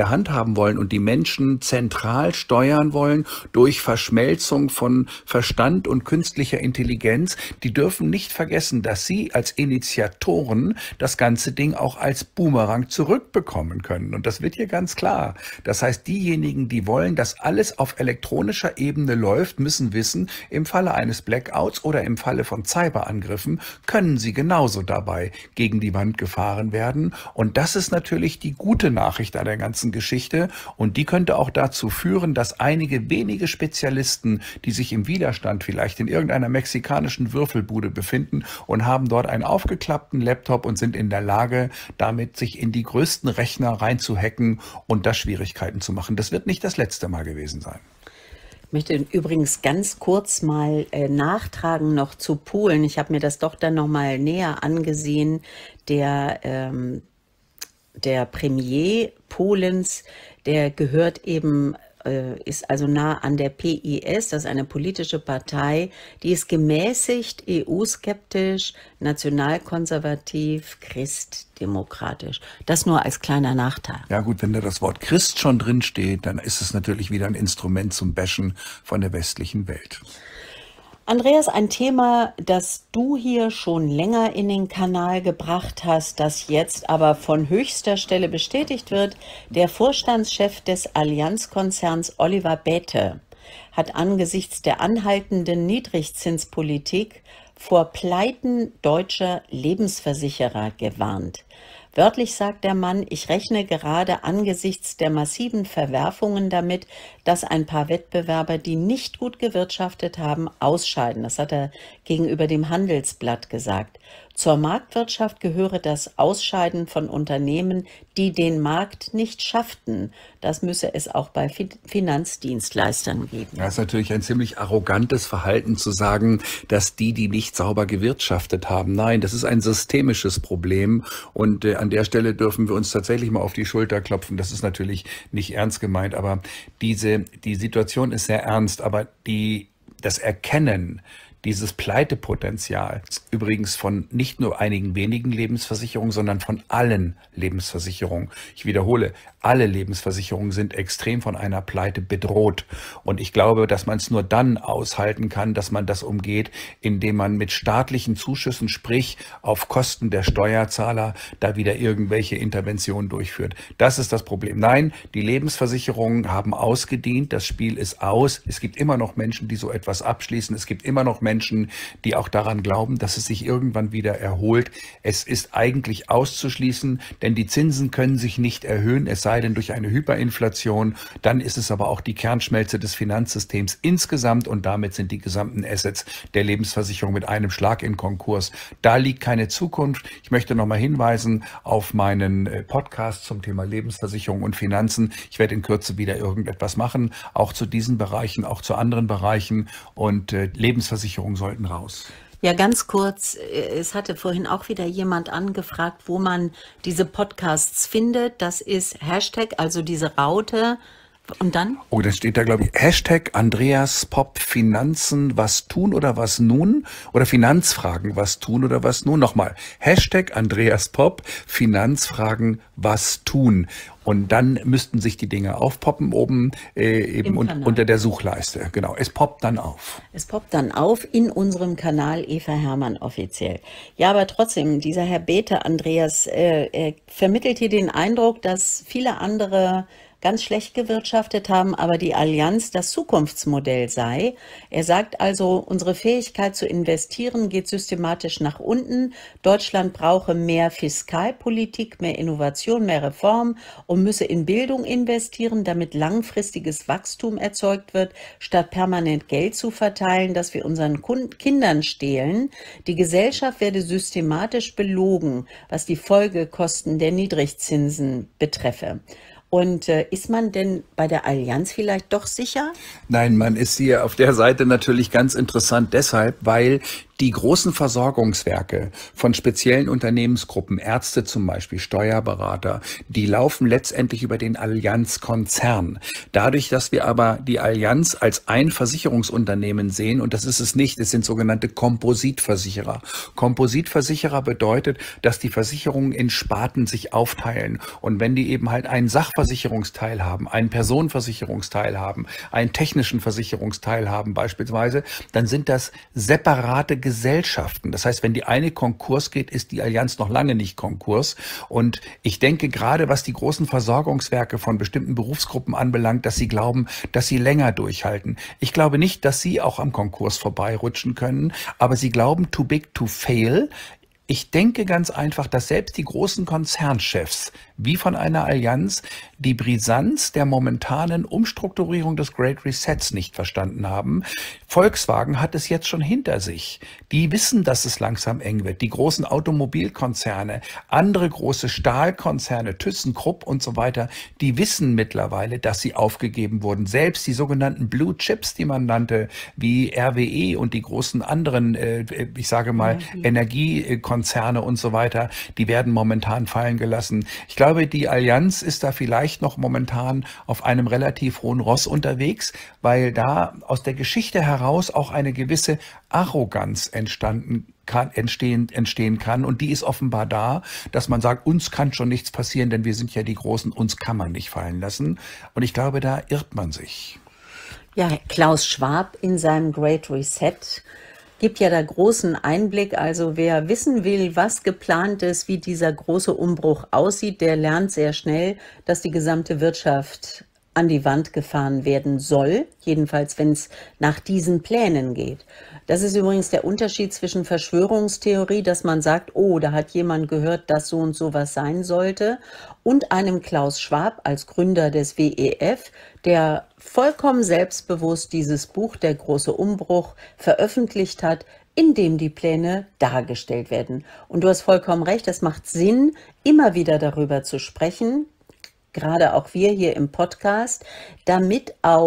und die Menschen zentral steuern wollen durch Verschmelzung von Verstand und künstlicher Intelligenz, die dürfen nicht vergessen, dass sie als Initiatoren das ganze Ding auch als Boomerang zurückbekommen können. Und das wird hier ganz klar. Das heißt, diejenigen, die wollen, dass alles auf elektronischer Ebene läuft, müssen wissen, im Falle eines Blackouts oder im Falle von Cyberangriffen können sie genauso dabei gegen die Wand gefahren werden. Und das ist natürlich die gute Nachricht an der ganzen Geschichte. Und die könnte auch dazu führen, dass einige wenige Spezialisten, die sich im Widerstand vielleicht in irgendeiner mexikanischen Würfelbude befinden und haben dort einen aufgeklappten Laptop und sind in der Lage, damit sich in die größten Rechner reinzuhacken und da Schwierigkeiten zu machen. Das wird nicht das letzte Mal gewesen sein. Ich möchte übrigens ganz kurz mal nachtragen noch zu Polen. Ich habe mir das doch dann noch mal näher angesehen. Der Premier Polens, der gehört eben ist also nah an der PiS, das ist eine politische Partei, die ist gemäßigt, EU-skeptisch, nationalkonservativ, christdemokratisch. Das nur als kleiner Nachteil. Ja gut, wenn da das Wort Christ schon drin steht, dann ist es natürlich wieder ein Instrument zum Bashen von der westlichen Welt. Andreas, ein Thema, das du hier schon länger in den Kanal gebracht hast, das jetzt aber von höchster Stelle bestätigt wird. Der Vorstandschef des Allianz-Konzerns Oliver Bäte hat angesichts der anhaltenden Niedrigzinspolitik vor Pleiten deutscher Lebensversicherer gewarnt. Wörtlich sagt der Mann, ich rechne gerade angesichts der massiven Verwerfungen damit, dass ein paar Wettbewerber, die nicht gut gewirtschaftet haben, ausscheiden. Das hat er gegenüber dem Handelsblatt gesagt. Zur Marktwirtschaft gehöre das Ausscheiden von Unternehmen, die den Markt nicht schafften. Das müsse es auch bei Finanzdienstleistern geben. Das ist natürlich ein ziemlich arrogantes Verhalten zu sagen, dass die nicht sauber gewirtschaftet haben. Nein, das ist ein systemisches Problem. Und an der Stelle dürfen wir uns tatsächlich mal auf die Schulter klopfen. Das ist natürlich nicht ernst gemeint, aber die Situation ist sehr ernst. Aber das Erkennen dieses Pleitepotenzial, übrigens von nicht nur einigen wenigen Lebensversicherungen, sondern von allen Lebensversicherungen. Ich wiederhole, alle Lebensversicherungen sind extrem von einer Pleite bedroht. Und ich glaube, dass man es nur dann aushalten kann, dass man das umgeht, indem man mit staatlichen Zuschüssen, sprich auf Kosten der Steuerzahler, da wieder irgendwelche Interventionen durchführt. Das ist das Problem. Nein, die Lebensversicherungen haben ausgedient, das Spiel ist aus. Es gibt immer noch Menschen, die so etwas abschließen. Es gibt immer noch Menschen, die auch daran glauben, dass es sich irgendwann wieder erholt. Es ist eigentlich auszuschließen, denn die Zinsen können sich nicht erhöhen, es sei denn durch eine Hyperinflation. Dann ist es aber auch die Kernschmelze des Finanzsystems insgesamt und damit sind die gesamten Assets der Lebensversicherung mit einem Schlag in Konkurs. Da liegt keine Zukunft. Ich möchte nochmal hinweisen auf meinen Podcast zum Thema Lebensversicherung und Finanzen. Ich werde in Kürze wieder irgendetwas machen, auch zu diesen Bereichen, auch zu anderen Bereichen und Lebensversicherungen sollten raus. Ja, ganz kurz, es hatte vorhin auch wieder jemand angefragt, wo man diese Podcasts findet. Das ist Hashtag, also diese Raute. Und dann? Oh, das steht da, glaube ich, Hashtag Andreas Popp Finanzen, was tun oder was nun? Oder Finanzfragen, was tun oder was nun? Nochmal, Hashtag Andreas Popp Finanzfragen, was tun? Und dann müssten sich die Dinge aufpoppen oben eben unter der Suchleiste. Genau, es poppt dann auf. Es poppt dann auf in unserem Kanal Eva Hermann offiziell. Ja, aber trotzdem, dieser Herr Bethe, Andreas, vermittelt hier den Eindruck, dass viele andere ganz schlecht gewirtschaftet haben, aber die Allianz das Zukunftsmodell sei. Er sagt also, unsere Fähigkeit zu investieren geht systematisch nach unten. Deutschland brauche mehr Fiskalpolitik, mehr Innovation, mehr Reform und müsse in Bildung investieren, damit langfristiges Wachstum erzeugt wird, statt permanent Geld zu verteilen, das wir unseren Kindern stehlen. Die Gesellschaft werde systematisch belogen, was die Folgekosten der Niedrigzinsen betreffe. Und ist man denn bei der Allianz vielleicht doch sicher? Nein, man ist hier auf der Seite natürlich ganz interessant deshalb, weil die großen Versorgungswerke von speziellen Unternehmensgruppen, Ärzte zum Beispiel, Steuerberater, die laufen letztendlich über den Allianz-Konzern. Dadurch, dass wir aber die Allianz als ein Versicherungsunternehmen sehen, und das ist es nicht, es sind sogenannte Kompositversicherer. Kompositversicherer bedeutet, dass die Versicherungen in Sparten sich aufteilen. Und wenn die eben halt einen Sachversicherungsteil haben, einen Personenversicherungsteil haben, einen technischen Versicherungsteil haben beispielsweise, dann sind das separate Gesellschaften. Das heißt, wenn die eine Konkurs geht, ist die Allianz noch lange nicht Konkurs. Und ich denke gerade, was die großen Versorgungswerke von bestimmten Berufsgruppen anbelangt, dass sie glauben, dass sie länger durchhalten. Ich glaube nicht, dass sie auch am Konkurs vorbeirutschen können, aber sie glauben, too big to fail. Ich denke ganz einfach, dass selbst die großen Konzernchefs, wie von einer Allianz, die Brisanz der momentanen Umstrukturierung des Great Resets nicht verstanden haben. Volkswagen hat es jetzt schon hinter sich. Die wissen, dass es langsam eng wird. Die großen Automobilkonzerne, andere große Stahlkonzerne, ThyssenKrupp und so weiter, die wissen mittlerweile, dass sie aufgegeben wurden. Selbst die sogenannten Blue Chips, die man nannte, wie RWE und die großen anderen, ich sage mal, Energiekonzerne und so weiter, die werden momentan fallen gelassen. Ich glaube, die Allianz ist da vielleicht noch momentan auf einem relativ hohen Ross unterwegs, weil da aus der Geschichte heraus auch eine gewisse Arroganz entstehen kann. Und die ist offenbar da, dass man sagt, uns kann schon nichts passieren, denn wir sind ja die Großen, uns kann man nicht fallen lassen. Und ich glaube, da irrt man sich. Ja, Klaus Schwab in seinem Great Reset gibt ja da großen Einblick. Also wer wissen will, was geplant ist, wie dieser große Umbruch aussieht, der lernt sehr schnell, dass die gesamte Wirtschaft an die Wand gefahren werden soll, jedenfalls wenn es nach diesen Plänen geht. Das ist übrigens der Unterschied zwischen Verschwörungstheorie, dass man sagt, oh, da hat jemand gehört, dass so und so was sein sollte, und einem Klaus Schwab als Gründer des WEF, der vollkommen selbstbewusst dieses Buch Der große Umbruch veröffentlicht hat, in dem die Pläne dargestellt werden. Und du hast vollkommen recht, es macht Sinn, immer wieder darüber zu sprechen, gerade auch wir hier im Podcast, damit auch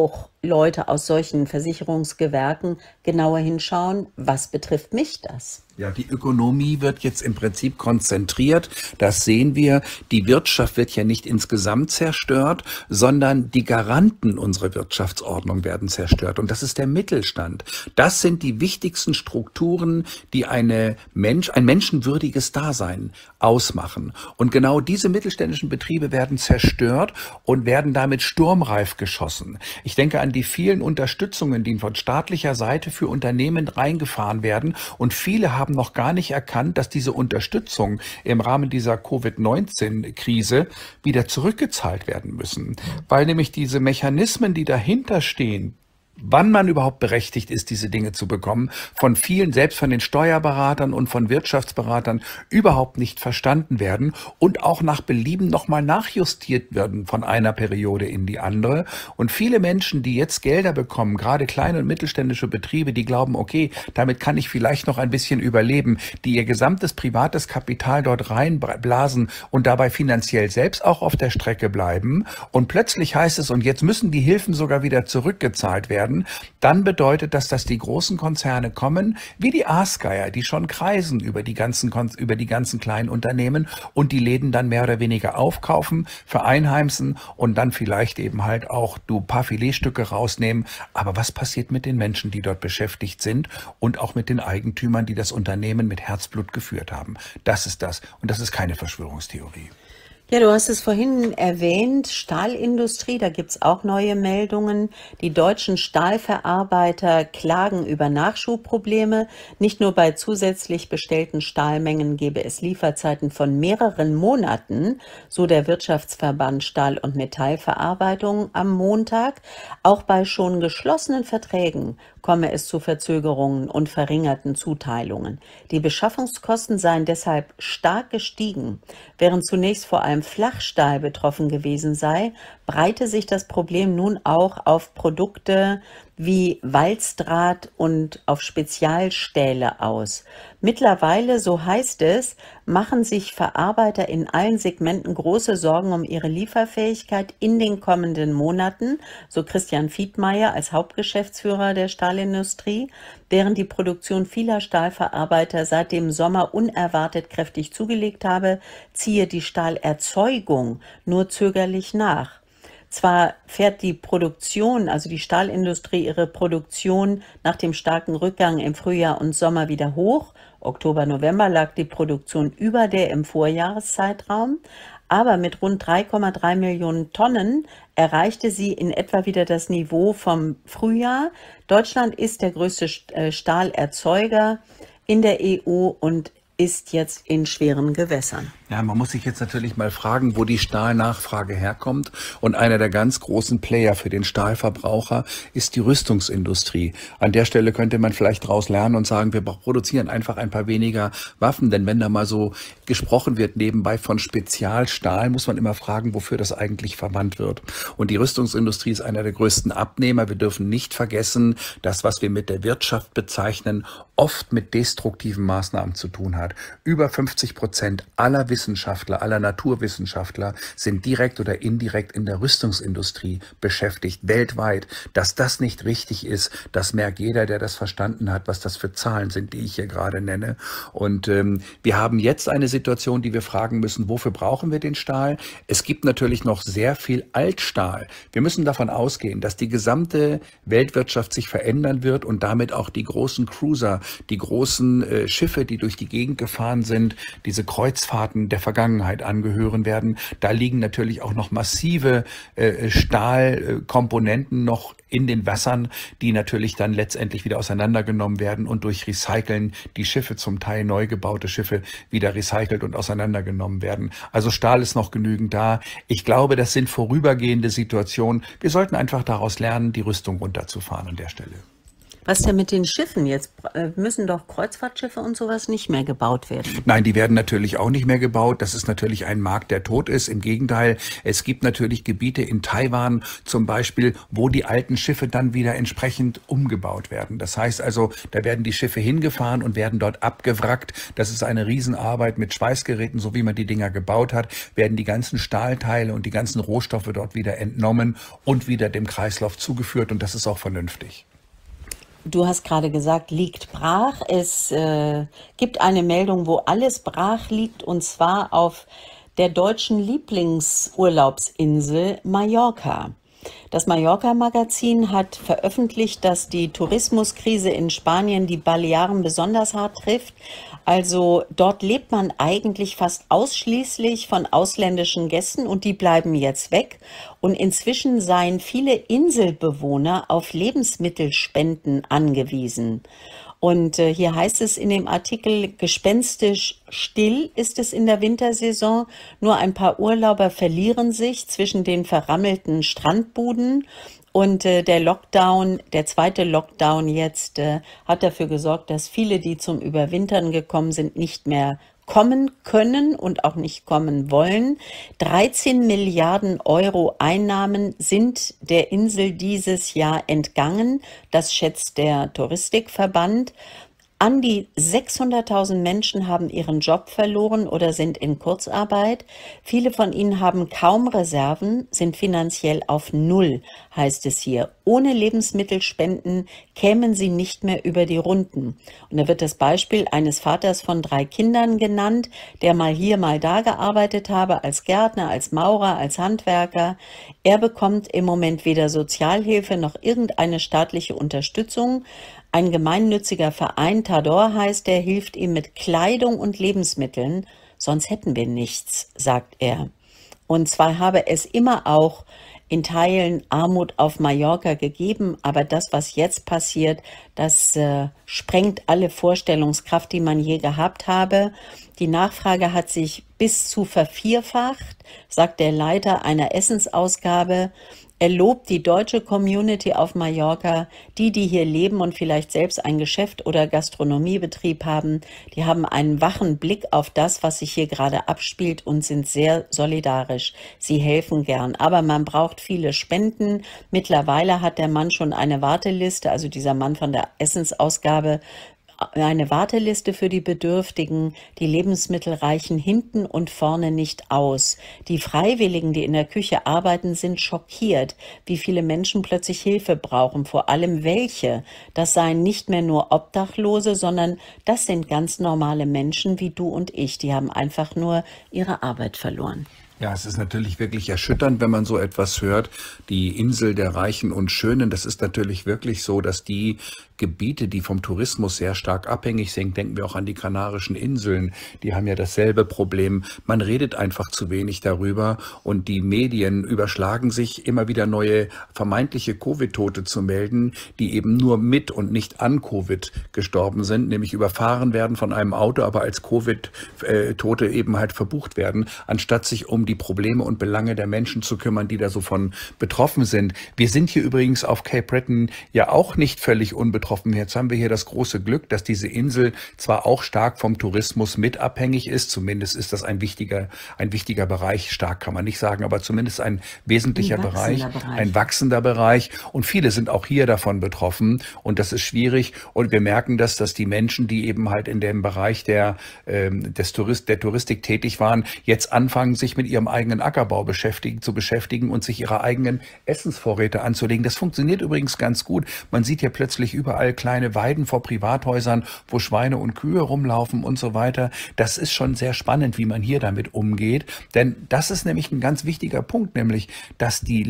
Leute aus solchen Versicherungsgewerken genauer hinschauen, was betrifft mich das? Ja, die Ökonomie wird jetzt im Prinzip konzentriert. Das sehen wir. Die Wirtschaft wird ja nicht insgesamt zerstört, sondern die Garanten unserer Wirtschaftsordnung werden zerstört. Und das ist der Mittelstand. Das sind die wichtigsten Strukturen, die ein menschenwürdiges Dasein ausmachen. Und genau diese mittelständischen Betriebe werden zerstört und werden damit sturmreif geschossen. Ich denke an die vielen Unterstützungen, die von staatlicher Seite für Unternehmen reingefahren werden. Und viele haben noch gar nicht erkannt, dass diese Unterstützung im Rahmen dieser Covid-19-Krise wieder zurückgezahlt werden müssen. Weil nämlich diese Mechanismen, die dahinter stehen, wann man überhaupt berechtigt ist, diese Dinge zu bekommen, von vielen, selbst von den Steuerberatern und von Wirtschaftsberatern, überhaupt nicht verstanden werden und auch nach Belieben nochmal nachjustiert werden von einer Periode in die andere. Und viele Menschen, die jetzt Gelder bekommen, gerade kleine und mittelständische Betriebe, die glauben, okay, damit kann ich vielleicht noch ein bisschen überleben, die ihr gesamtes privates Kapital dort reinblasen und dabei finanziell selbst auch auf der Strecke bleiben. Und plötzlich heißt es, und jetzt müssen die Hilfen sogar wieder zurückgezahlt werden, dann bedeutet das, dass die großen Konzerne kommen, wie die Aasgeier, die schon kreisen über die ganzen kleinen Unternehmen und die Läden dann mehr oder weniger aufkaufen, vereinheimsen und dann vielleicht eben halt auch ein paar Filetstücke rausnehmen. Aber was passiert mit den Menschen, die dort beschäftigt sind und auch mit den Eigentümern, die das Unternehmen mit Herzblut geführt haben? Das ist das. Und das ist keine Verschwörungstheorie. Ja, du hast es vorhin erwähnt, Stahlindustrie, da gibt's auch neue Meldungen. Die deutschen Stahlverarbeiter klagen über Nachschubprobleme. Nicht nur bei zusätzlich bestellten Stahlmengen gebe es Lieferzeiten von mehreren Monaten, so der Wirtschaftsverband Stahl- und Metallverarbeitung am Montag. Auch bei schon geschlossenen Verträgen komme es zu Verzögerungen und verringerten Zuteilungen. Die Beschaffungskosten seien deshalb stark gestiegen. Während zunächst vor allem Flachstahl betroffen gewesen sei, breite sich das Problem nun auch auf Produkte wie Walzdraht und auf Spezialstähle aus. Mittlerweile, so heißt es, machen sich Verarbeiter in allen Segmenten große Sorgen um ihre Lieferfähigkeit in den kommenden Monaten, so Christian Fiedmeier als Hauptgeschäftsführer der Stahlindustrie, während die Produktion vieler Stahlverarbeiter seit dem Sommer unerwartet kräftig zugelegt habe, ziehe die Stahlerzeugung nur zögerlich nach. Zwar fährt die Produktion, also die Stahlindustrie, ihre Produktion nach dem starken Rückgang im Frühjahr und Sommer wieder hoch. Oktober, November lag die Produktion über der im Vorjahreszeitraum, aber mit rund 3,3 Millionen Tonnen erreichte sie in etwa wieder das Niveau vom Frühjahr. Deutschland ist der größte Stahlerzeuger in der EU und ist jetzt in schweren Gewässern. Ja, man muss sich jetzt natürlich mal fragen, wo die Stahlnachfrage herkommt. Und einer der ganz großen Player für den Stahlverbraucher ist die Rüstungsindustrie. An der Stelle könnte man vielleicht daraus lernen und sagen, wir produzieren einfach ein paar weniger Waffen. Denn wenn da mal so gesprochen wird nebenbei von Spezialstahl, muss man immer fragen, wofür das eigentlich verwandt wird. Und die Rüstungsindustrie ist einer der größten Abnehmer. Wir dürfen nicht vergessen, dass was wir mit der Wirtschaft bezeichnen, oft mit destruktiven Maßnahmen zu tun hat. Über 50% aller Wissenschaftler, aller Naturwissenschaftler sind direkt oder indirekt in der Rüstungsindustrie beschäftigt, weltweit. Dass das nicht richtig ist, das merkt jeder, der das verstanden hat, was das für Zahlen sind, die ich hier gerade nenne. Und wir haben jetzt eine Situation, die wir fragen müssen, wofür brauchen wir den Stahl? Es gibt natürlich noch sehr viel Altstahl. Wir müssen davon ausgehen, dass die gesamte Weltwirtschaft sich verändern wird und damit auch die großen Cruiser, die großen Schiffe, die durch die Gegend gefahren sind, diese Kreuzfahrten der Vergangenheit angehören werden. Da liegen natürlich auch noch massive Stahlkomponenten noch in den Wassern, die natürlich dann letztendlich wieder auseinandergenommen werden und durch Recyceln die Schiffe, zum Teil neu gebaute Schiffe, wieder recycelt und auseinandergenommen werden. Also Stahl ist noch genügend da. Ich glaube, das sind vorübergehende Situationen. Wir sollten einfach daraus lernen, die Rüstung runterzufahren an der Stelle. Was denn mit den Schiffen? Jetzt müssen doch Kreuzfahrtschiffe und sowas nicht mehr gebaut werden. Nein, die werden natürlich auch nicht mehr gebaut. Das ist natürlich ein Markt, der tot ist. Im Gegenteil, es gibt natürlich Gebiete in Taiwan zum Beispiel, wo die alten Schiffe dann wieder entsprechend umgebaut werden. Das heißt also, da werden die Schiffe hingefahren und werden dort abgewrackt. Das ist eine Riesenarbeit mit Schweißgeräten, so wie man die Dinger gebaut hat, werden die ganzen Stahlteile und die ganzen Rohstoffe dort wieder entnommen und wieder dem Kreislauf zugeführt. Und das ist auch vernünftig. Du hast gerade gesagt, liegt brach. Es gibt eine Meldung, wo alles brach liegt, und zwar auf der deutschen Lieblingsurlaubsinsel Mallorca. Das Mallorca-Magazin hat veröffentlicht, dass die Tourismuskrise in Spanien die Balearen besonders hart trifft. Also dort lebt man eigentlich fast ausschließlich von ausländischen Gästen und die bleiben jetzt weg. Und inzwischen seien viele Inselbewohner auf Lebensmittelspenden angewiesen. Und hier heißt es in dem Artikel, gespenstisch still ist es in der Wintersaison. Nur ein paar Urlauber verlieren sich zwischen den verrammelten Strandbuden. Und der Lockdown, der zweite Lockdown jetzt, hat dafür gesorgt, dass viele, die zum Überwintern gekommen sind, nicht mehr kommen können und auch nicht kommen wollen. 13 Milliarden Euro Einnahmen sind der Insel dieses Jahr entgangen. Das schätzt der Touristikverband. An die 600.000 Menschen haben ihren Job verloren oder sind in Kurzarbeit. Viele von ihnen haben kaum Reserven, sind finanziell auf Null, heißt es hier. Ohne Lebensmittelspenden kämen sie nicht mehr über die Runden. Und da wird das Beispiel eines Vaters von 3 Kindern genannt, der mal hier, mal da gearbeitet habe, als Gärtner, als Maurer, als Handwerker. Er bekommt im Moment weder Sozialhilfe noch irgendeine staatliche Unterstützung. Ein gemeinnütziger Verein, Tador heißt der, hilft ihm mit Kleidung und Lebensmitteln, sonst hätten wir nichts, sagt er. Und zwar habe es immer auch in Teilen Armut auf Mallorca gegeben, aber das, was jetzt passiert, das sprengt alle Vorstellungskraft, die man je gehabt habe. Die Nachfrage hat sich bis zu vervierfacht, sagt der Leiter einer Essensausgabe. Er lobt die deutsche Community auf Mallorca, die hier leben und vielleicht selbst ein Geschäft oder Gastronomiebetrieb haben. Die haben einen wachen Blick auf das, was sich hier gerade abspielt und sind sehr solidarisch. Sie helfen gern, aber man braucht viele Spenden. Mittlerweile hat der Mann schon eine Warteliste, also dieser Mann von der Essensausgabe, eine Warteliste für die Bedürftigen. Die Lebensmittel reichen hinten und vorne nicht aus. Die Freiwilligen, die in der Küche arbeiten, sind schockiert, wie viele Menschen plötzlich Hilfe brauchen, vor allem welche. Das seien nicht mehr nur Obdachlose, sondern das sind ganz normale Menschen wie du und ich. Die haben einfach nur ihre Arbeit verloren. Ja, es ist natürlich wirklich erschütternd, wenn man so etwas hört. Die Insel der Reichen und Schönen, das ist natürlich wirklich so, dass die Gebiete, die vom Tourismus sehr stark abhängig sind, denken wir auch an die Kanarischen Inseln, die haben ja dasselbe Problem. Man redet einfach zu wenig darüber und die Medien überschlagen sich, immer wieder neue vermeintliche Covid-Tote zu melden, die eben nur mit und nicht an Covid gestorben sind, nämlich überfahren werden von einem Auto, aber als Covid-Tote eben halt verbucht werden, anstatt sich um die Probleme und Belange der Menschen zu kümmern, die da so von betroffen sind. Wir sind hier übrigens auf Cape Breton ja auch nicht völlig unbetroffen. Jetzt haben wir hier das große Glück, dass diese Insel zwar auch stark vom Tourismus mit abhängig ist, zumindest ist das ein wichtiger Bereich, stark kann man nicht sagen, aber zumindest ein wesentlicher Bereich, ein wachsender Bereich, und viele sind auch hier davon betroffen und das ist schwierig und wir merken, dass die Menschen, die eben halt in dem Bereich der Touristik tätig waren, jetzt anfangen, sich mit ihrem eigenen Ackerbau zu beschäftigen und sich ihre eigenen Essensvorräte anzulegen. Das funktioniert übrigens ganz gut. Man sieht hier plötzlich überall kleine Weiden vor Privathäusern, wo Schweine und Kühe rumlaufen und so weiter. Das ist schon sehr spannend, wie man hier damit umgeht. Denn das ist nämlich ein ganz wichtiger Punkt, nämlich, dass die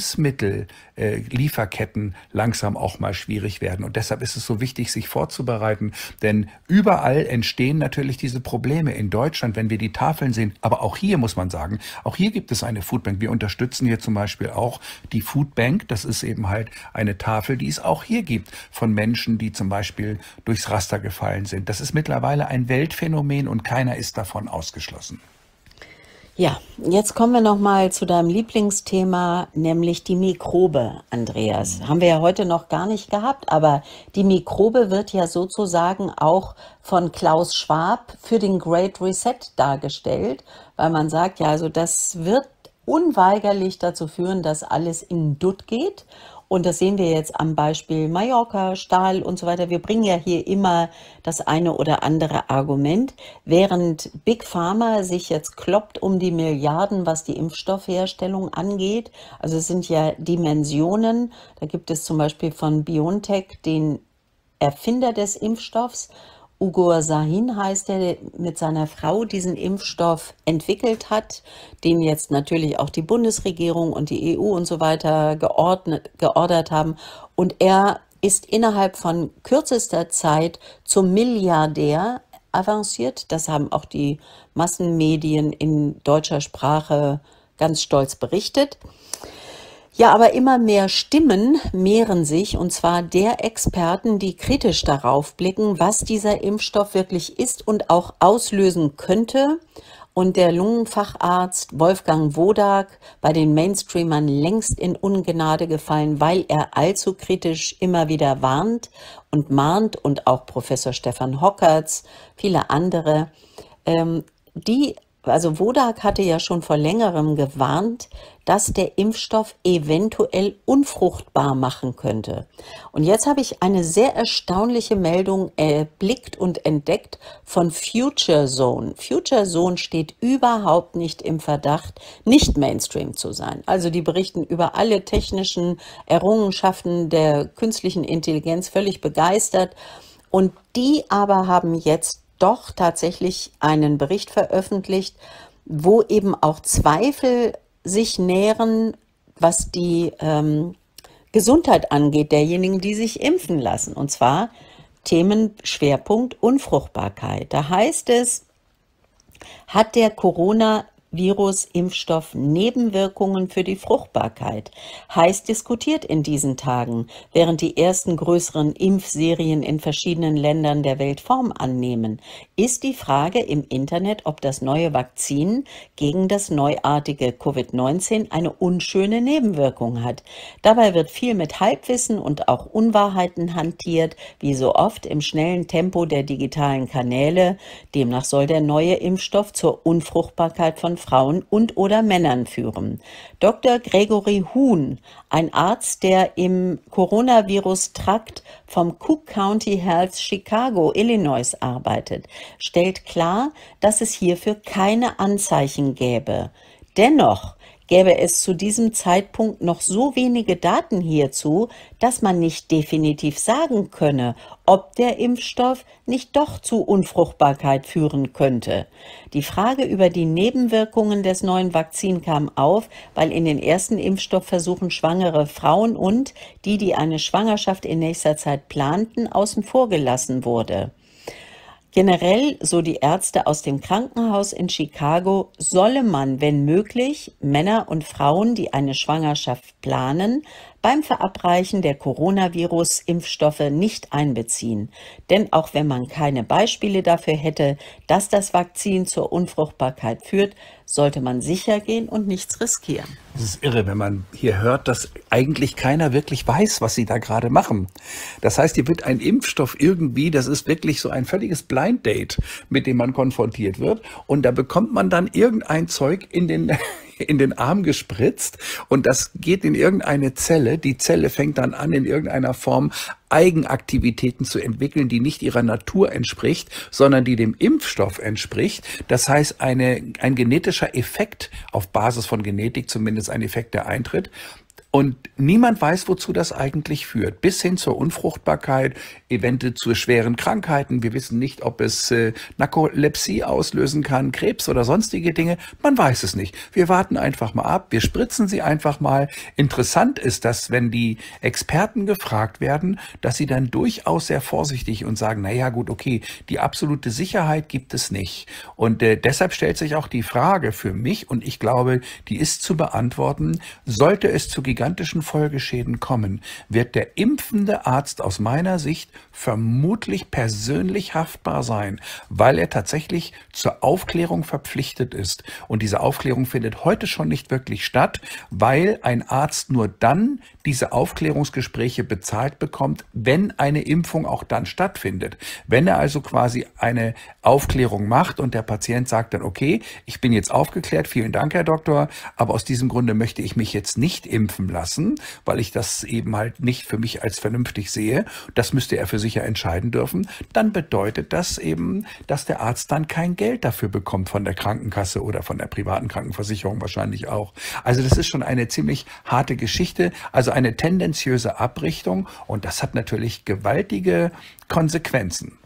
Lebensmittellieferketten langsam auch mal schwierig werden. Und deshalb ist es so wichtig, sich vorzubereiten. Denn überall entstehen natürlich diese Probleme. In Deutschland, wenn wir die Tafeln sehen, aber auch hier muss man sagen, auch hier gibt es eine Foodbank. Wir unterstützen hier zum Beispiel auch die Foodbank. Das ist eben halt eine Tafel, die es auch hier gibt von Menschen, die zum Beispiel durchs Raster gefallen sind. Das ist mittlerweile ein Weltphänomen und keiner ist davon ausgeschlossen. Ja, jetzt kommen wir noch mal zu deinem Lieblingsthema, nämlich die Mikrobe, Andreas. Haben wir ja heute noch gar nicht gehabt, aber die Mikrobe wird ja sozusagen auch von Klaus Schwab für den Great Reset dargestellt, weil man sagt, ja, also das wird unweigerlich dazu führen, dass alles in Dutt geht. Und das sehen wir jetzt am Beispiel Mallorca, Stahl und so weiter. Wir bringen ja hier immer das eine oder andere Argument, während Big Pharma sich jetzt kloppt um die Milliarden, was die Impfstoffherstellung angeht. Also es sind ja Dimensionen. Da gibt es zum Beispiel von BioNTech den Erfinder des Impfstoffs. Ugur Sahin heißt er, der mit seiner Frau diesen Impfstoff entwickelt hat, den jetzt natürlich auch die Bundesregierung und die EU und so weiter geordert haben. Und er ist innerhalb von kürzester Zeit zum Milliardär avanciert. Das haben auch die Massenmedien in deutscher Sprache ganz stolz berichtet. Ja, aber immer mehr Stimmen mehren sich, und zwar der Experten, die kritisch darauf blicken, was dieser Impfstoff wirklich ist und auch auslösen könnte. Und der Lungenfacharzt Wolfgang Wodak, bei den Mainstreamern längst in Ungnade gefallen, weil er allzu kritisch immer wieder warnt und mahnt, und auch Professor Stefan Hockertz, viele andere, also Wodak hatte ja schon vor längerem gewarnt, dass der Impfstoff eventuell unfruchtbar machen könnte. Und jetzt habe ich eine sehr erstaunliche Meldung erblickt und entdeckt von Future Zone. Future Zone steht überhaupt nicht im Verdacht, nicht Mainstream zu sein. Also die berichten über alle technischen Errungenschaften der künstlichen Intelligenz, völlig begeistert. Und die aber haben jetzt doch tatsächlich einen Bericht veröffentlicht, wo eben auch Zweifel sich nähren, was die Gesundheit angeht, derjenigen, die sich impfen lassen. Und zwar Themenschwerpunkt Unfruchtbarkeit. Da heißt es, hat der Coronavirus-Impfstoff Nebenwirkungen für die Fruchtbarkeit? Heiß diskutiert in diesen Tagen, während die ersten größeren Impfserien in verschiedenen Ländern der Welt Form annehmen, ist die Frage im Internet, ob das neue Vakzin gegen das neuartige Covid-19 eine unschöne Nebenwirkung hat. Dabei wird viel mit Halbwissen und auch Unwahrheiten hantiert, wie so oft im schnellen Tempo der digitalen Kanäle. Demnach soll der neue Impfstoff zur Unfruchtbarkeit von Frauen und oder Männern führen. Dr. Gregory Huhn, ein Arzt, der im Coronavirus-Trakt vom Cook County Health Chicago, Illinois arbeitet, stellt klar, dass es hierfür keine Anzeichen gäbe. Dennoch gäbe es zu diesem Zeitpunkt noch so wenige Daten hierzu, dass man nicht definitiv sagen könne, ob der Impfstoff nicht doch zu Unfruchtbarkeit führen könnte. Die Frage über die Nebenwirkungen des neuen Vakzins kam auf, weil in den ersten Impfstoffversuchen schwangere Frauen und die eine Schwangerschaft in nächster Zeit planten, außen vor gelassen wurde. Generell, so die Ärzte aus dem Krankenhaus in Chicago, solle man, wenn möglich, Männer und Frauen, die eine Schwangerschaft planen, beim Verabreichen der Coronavirus-Impfstoffe nicht einbeziehen. Denn auch wenn man keine Beispiele dafür hätte, dass das Vakzin zur Unfruchtbarkeit führt, sollte man sicher gehen und nichts riskieren. Es ist irre, wenn man hier hört, dass eigentlich keiner wirklich weiß, was sie da gerade machen. Das heißt, hier wird ein Impfstoff irgendwie, das ist wirklich so ein völliges Blind Date, mit dem man konfrontiert wird. Und da bekommt man dann irgendein Zeug in den Arm gespritzt und das geht in irgendeine Zelle. Die Zelle fängt dann an, in irgendeiner Form Eigenaktivitäten zu entwickeln, die nicht ihrer Natur entspricht, sondern die dem Impfstoff entspricht. Das heißt, ein genetischer Effekt auf Basis von Genetik, zumindest ein Effekt, der eintritt. Und niemand weiß, wozu das eigentlich führt. Bis hin zur Unfruchtbarkeit, eventuell zu schweren Krankheiten. Wir wissen nicht, ob es Narkolepsie auslösen kann, Krebs oder sonstige Dinge. Man weiß es nicht. Wir warten einfach mal ab. Wir spritzen sie einfach mal. Interessant ist, dass wenn die Experten gefragt werden, dass sie dann durchaus sehr vorsichtig und sagen, naja gut, okay, die absolute Sicherheit gibt es nicht. Und deshalb stellt sich auch die Frage für mich, und ich glaube, die ist zu beantworten, sollte es zu gigantischen gigantischen Folgeschäden kommen, wird der impfende Arzt aus meiner Sicht vermutlich persönlich haftbar sein, weil er tatsächlich zur Aufklärung verpflichtet ist. Und diese Aufklärung findet heute schon nicht wirklich statt, weil ein Arzt nur dann diese Aufklärungsgespräche bezahlt bekommt, wenn eine Impfung auch dann stattfindet. Wenn er also quasi eine Aufklärung macht und der Patient sagt dann, okay, ich bin jetzt aufgeklärt, vielen Dank, Herr Doktor, aber aus diesem Grunde möchte ich mich jetzt nicht impfen lassen, weil ich das eben halt nicht für mich als vernünftig sehe, das müsste er für sich ja entscheiden dürfen, dann bedeutet das eben, dass der Arzt dann kein Geld dafür bekommt von der Krankenkasse oder von der privaten Krankenversicherung wahrscheinlich auch. Also das ist schon eine ziemlich harte Geschichte, also eine tendenziöse Abrichtung und das hat natürlich gewaltige Konsequenzen.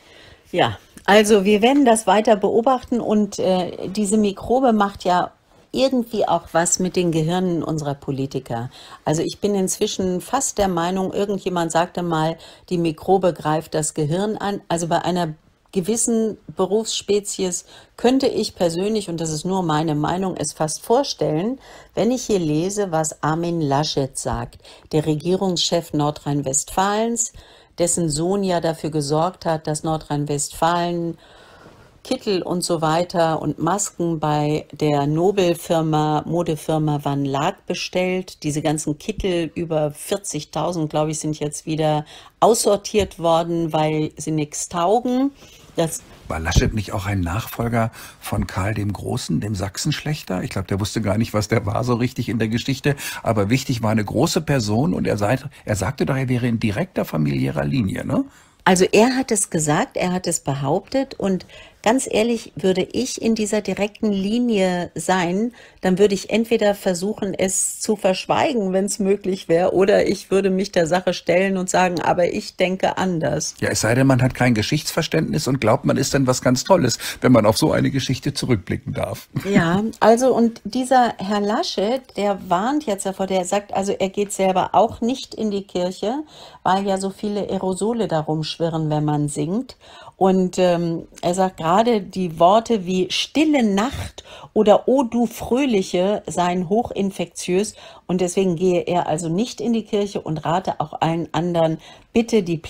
Ja, also wir werden das weiter beobachten und diese Mikrobe macht ja irgendwie auch was mit den Gehirnen unserer Politiker. Also ich bin inzwischen fast der Meinung, irgendjemand sagte mal, die Mikrobe greift das Gehirn an. Also bei einer gewissen Berufsspezies könnte ich persönlich, und das ist nur meine Meinung, es fast vorstellen, wenn ich hier lese, was Armin Laschet sagt, der Regierungschef Nordrhein-Westfalens, dessen Sohn ja dafür gesorgt hat, dass Nordrhein-Westfalen Kittel und so weiter und Masken bei der Nobelfirma, Modefirma Van Laak bestellt. Diese ganzen Kittel, über 40.000, glaube ich, sind jetzt wieder aussortiert worden, weil sie nichts taugen. Das War Laschet nicht auch ein Nachfolger von Karl dem Großen, dem Sachsenschlächter? Ich glaube, der wusste gar nicht, was der war so richtig in der Geschichte. Aber wichtig, war eine große Person und er sagte doch, er wäre in direkter familiärer Linie, ne? Also er hat es gesagt, er hat es behauptet und ganz ehrlich, würde ich in dieser direkten Linie sein, dann würde ich entweder versuchen, es zu verschweigen, wenn es möglich wäre, oder ich würde mich der Sache stellen und sagen, aber ich denke anders. Ja, es sei denn, man hat kein Geschichtsverständnis und glaubt, man ist dann was ganz Tolles, wenn man auf so eine Geschichte zurückblicken darf. Ja, also und dieser Herr Laschet, der warnt jetzt davor, der sagt, also er geht selber auch nicht in die Kirche, weil ja so viele Aerosole darum schwirren, wenn man singt. Und er sagt gerade, die Worte wie Stille Nacht oder O du Fröhliche seien hochinfektiös und deswegen gehe er also nicht in die Kirche und rate auch allen anderen, bitte die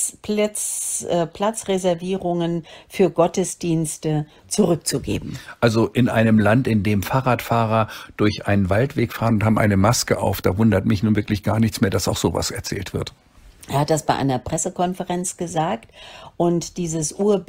Platzreservierungen für Gottesdienste zurückzugeben. Also in einem Land, in dem Fahrradfahrer durch einen Waldweg fahren und haben eine Maske auf, da wundert mich nun wirklich gar nichts mehr, dass auch sowas erzählt wird. Er hat das bei einer Pressekonferenz gesagt und dieses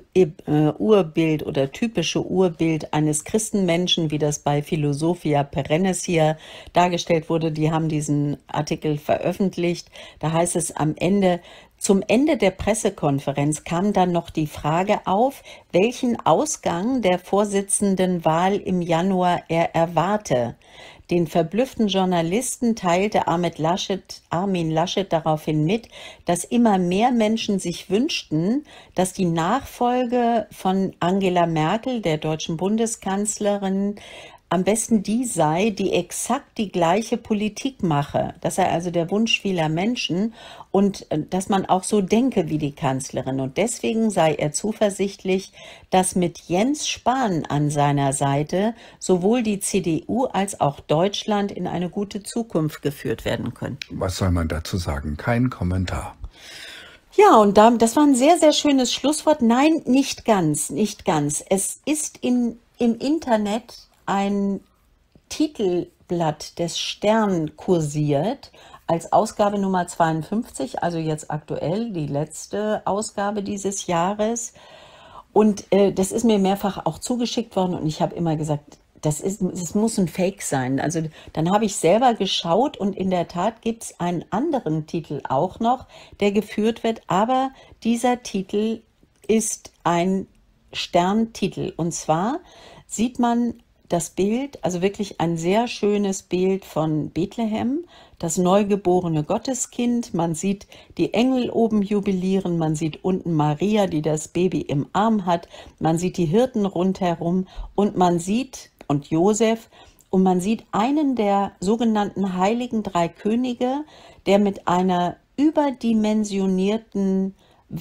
Urbild oder typische Urbild eines Christenmenschen, wie das bei Philosophia Perennis hier dargestellt wurde, die haben diesen Artikel veröffentlicht. Da heißt es am Ende, zum Ende der Pressekonferenz kam dann noch die Frage auf, welchen Ausgang der Vorsitzendenwahl im Januar er erwarte. Den verblüfften Journalisten teilte Armin Laschet daraufhin mit, dass immer mehr Menschen sich wünschten, dass die Nachfolge von Angela Merkel, der deutschen Bundeskanzlerin, am besten die sei, die exakt die gleiche Politik mache. Das sei also der Wunsch vieler Menschen und dass man auch so denke wie die Kanzlerin. Und deswegen sei er zuversichtlich, dass mit Jens Spahn an seiner Seite sowohl die CDU als auch Deutschland in eine gute Zukunft geführt werden könnten. Was soll man dazu sagen? Kein Kommentar. Ja, und das war ein sehr, sehr schönes Schlusswort. Nein, nicht ganz, nicht ganz. Es ist im Internet ein Titelblatt des Stern kursiert als Ausgabe Nummer 52, also jetzt aktuell die letzte Ausgabe dieses Jahres. Und das ist mir mehrfach auch zugeschickt worden und ich habe immer gesagt, das muss ein Fake sein. Also dann habe ich selber geschaut und in der Tat gibt es einen anderen Titel auch noch, der geführt wird, aber dieser Titel ist ein Sterntitel und zwar sieht man das Bild, also wirklich ein sehr schönes Bild von Bethlehem, das neugeborene Gotteskind. Man sieht die Engel oben jubilieren, man sieht unten Maria, die das Baby im Arm hat, man sieht die Hirten rundherum und man sieht, und Josef, und man sieht einen der sogenannten heiligen drei Könige, der mit einer überdimensionierten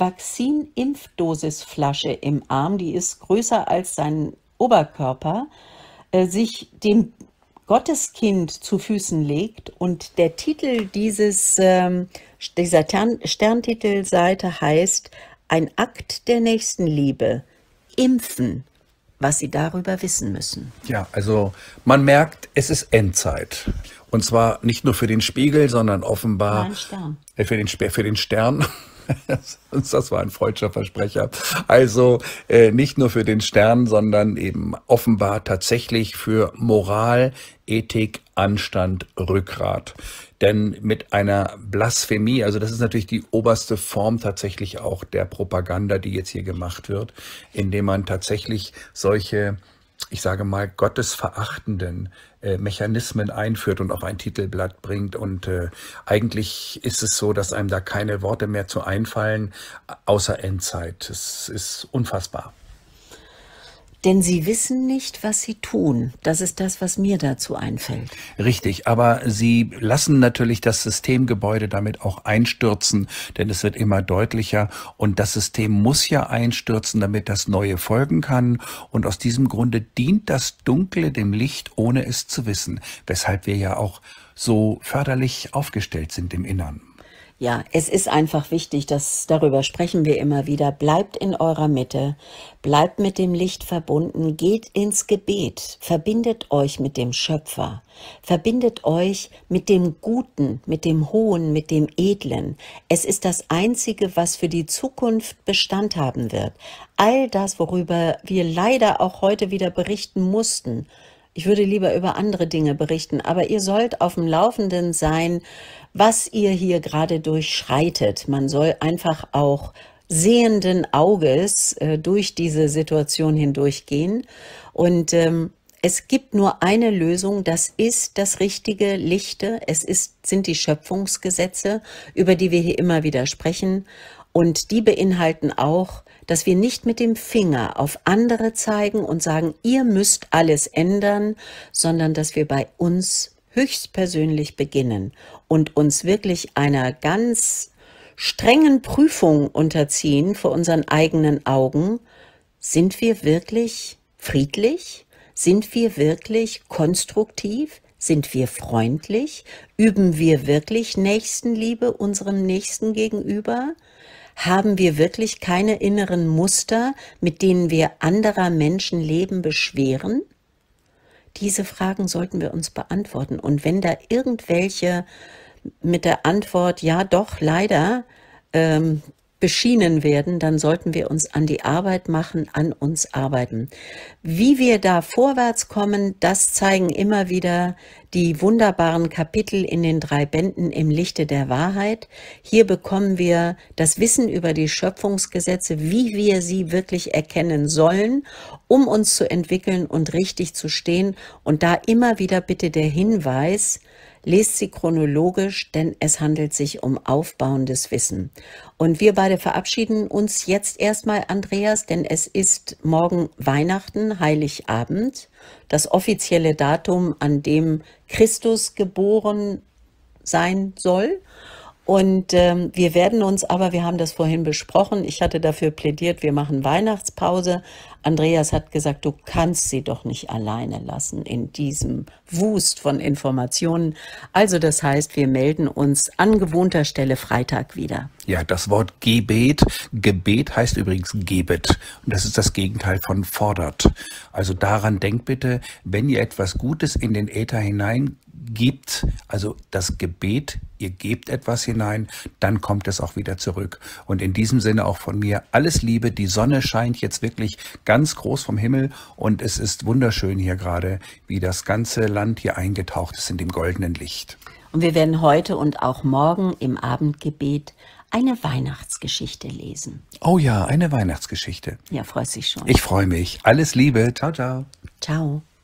Vakzin-Impfdosisflasche im Arm, die ist größer als sein Oberkörper, sich dem Gotteskind zu Füßen legt. Und der Titel dieser Sterntitelseite heißt Ein Akt der Nächstenliebe. Impfen, was Sie darüber wissen müssen. Ja, also man merkt, es ist Endzeit. Und zwar nicht nur für den Spiegel, sondern offenbar Stern. Für den Stern. Das war ein freudscher Versprecher. Also nicht nur für den Stern, sondern eben offenbar tatsächlich für Moral, Ethik, Anstand, Rückgrat. Denn mit einer Blasphemie, also das ist natürlich die oberste Form tatsächlich auch der Propaganda, die jetzt hier gemacht wird, indem man tatsächlich solche, ich sage mal, gottesverachtenden Mechanismen einführt und auf ein Titelblatt bringt. Und eigentlich ist es so, dass einem da keine Worte mehr zu einfallen, außer Endzeit. Es ist unfassbar. Denn sie wissen nicht, was sie tun. Das ist das, was mir dazu einfällt. Richtig, aber sie lassen natürlich das Systemgebäude damit auch einstürzen, denn es wird immer deutlicher und das System muss ja einstürzen, damit das Neue folgen kann. Und aus diesem Grunde dient das Dunkle dem Licht, ohne es zu wissen, weshalb wir ja auch so förderlich aufgestellt sind im Innern. Ja, es ist einfach wichtig, darüber sprechen wir immer wieder. Bleibt in eurer Mitte, bleibt mit dem Licht verbunden, geht ins Gebet, verbindet euch mit dem Schöpfer, verbindet euch mit dem Guten, mit dem Hohen, mit dem Edlen. Es ist das Einzige, was für die Zukunft Bestand haben wird. All das, worüber wir leider auch heute wieder berichten mussten. Ich würde lieber über andere Dinge berichten, aber ihr sollt auf dem Laufenden sein, was ihr hier gerade durchschreitet. Man soll einfach auch sehenden Auges durch diese Situation hindurchgehen. Und es gibt nur eine Lösung, das ist das richtige Lichte. Sind die Schöpfungsgesetze, über die wir hier immer wieder sprechen. Und die beinhalten auch, dass wir nicht mit dem Finger auf andere zeigen und sagen, ihr müsst alles ändern, sondern dass wir bei uns höchstpersönlich beginnen und uns wirklich einer ganz strengen Prüfung unterziehen vor unseren eigenen Augen. Sind wir wirklich friedlich? Sind wir wirklich konstruktiv? Sind wir freundlich? Üben wir wirklich Nächstenliebe unserem Nächsten gegenüber? Haben wir wirklich keine inneren Muster, mit denen wir anderer Menschen Leben beschweren? Diese Fragen sollten wir uns beantworten. Und wenn da irgendwelche mit der Antwort, ja doch, leider, beschienen werden, dann sollten wir uns an die Arbeit machen, an uns arbeiten. Wie wir da vorwärts kommen, das zeigen immer wieder die wunderbaren Kapitel in den 3 Bänden im Lichte der Wahrheit. Hier bekommen wir das Wissen über die Schöpfungsgesetze, wie wir sie wirklich erkennen sollen, um uns zu entwickeln und richtig zu stehen. Und da immer wieder bitte der Hinweis, lest sie chronologisch, denn es handelt sich um aufbauendes Wissen. Und wir beide verabschieden uns jetzt erstmal, Andreas, denn es ist morgen Weihnachten, Heiligabend, das offizielle Datum, an dem Christus geboren sein soll. Und wir werden uns aber, wir haben das vorhin besprochen, ich hatte dafür plädiert, wir machen Weihnachtspause. Andreas hat gesagt, du kannst sie doch nicht alleine lassen in diesem Wust von Informationen. Also das heißt, wir melden uns an gewohnter Stelle Freitag wieder. Ja, das Wort Gebet, Gebet heißt übrigens gebet. Und das ist das Gegenteil von fordert. Also daran denkt bitte, wenn ihr etwas Gutes in den Äther hinein gibt, also das Gebet, ihr gebt etwas hinein, dann kommt es auch wieder zurück. Und in diesem Sinne auch von mir alles Liebe. Die Sonne scheint jetzt wirklich ganz groß vom Himmel und es ist wunderschön hier gerade, wie das ganze Land hier eingetaucht ist in dem goldenen Licht. Und wir werden heute und auch morgen im Abendgebet eine Weihnachtsgeschichte lesen. Oh ja, eine Weihnachtsgeschichte. Ja, freust dich schon. Ich freue mich. Alles Liebe. Ciao, ciao. Ciao.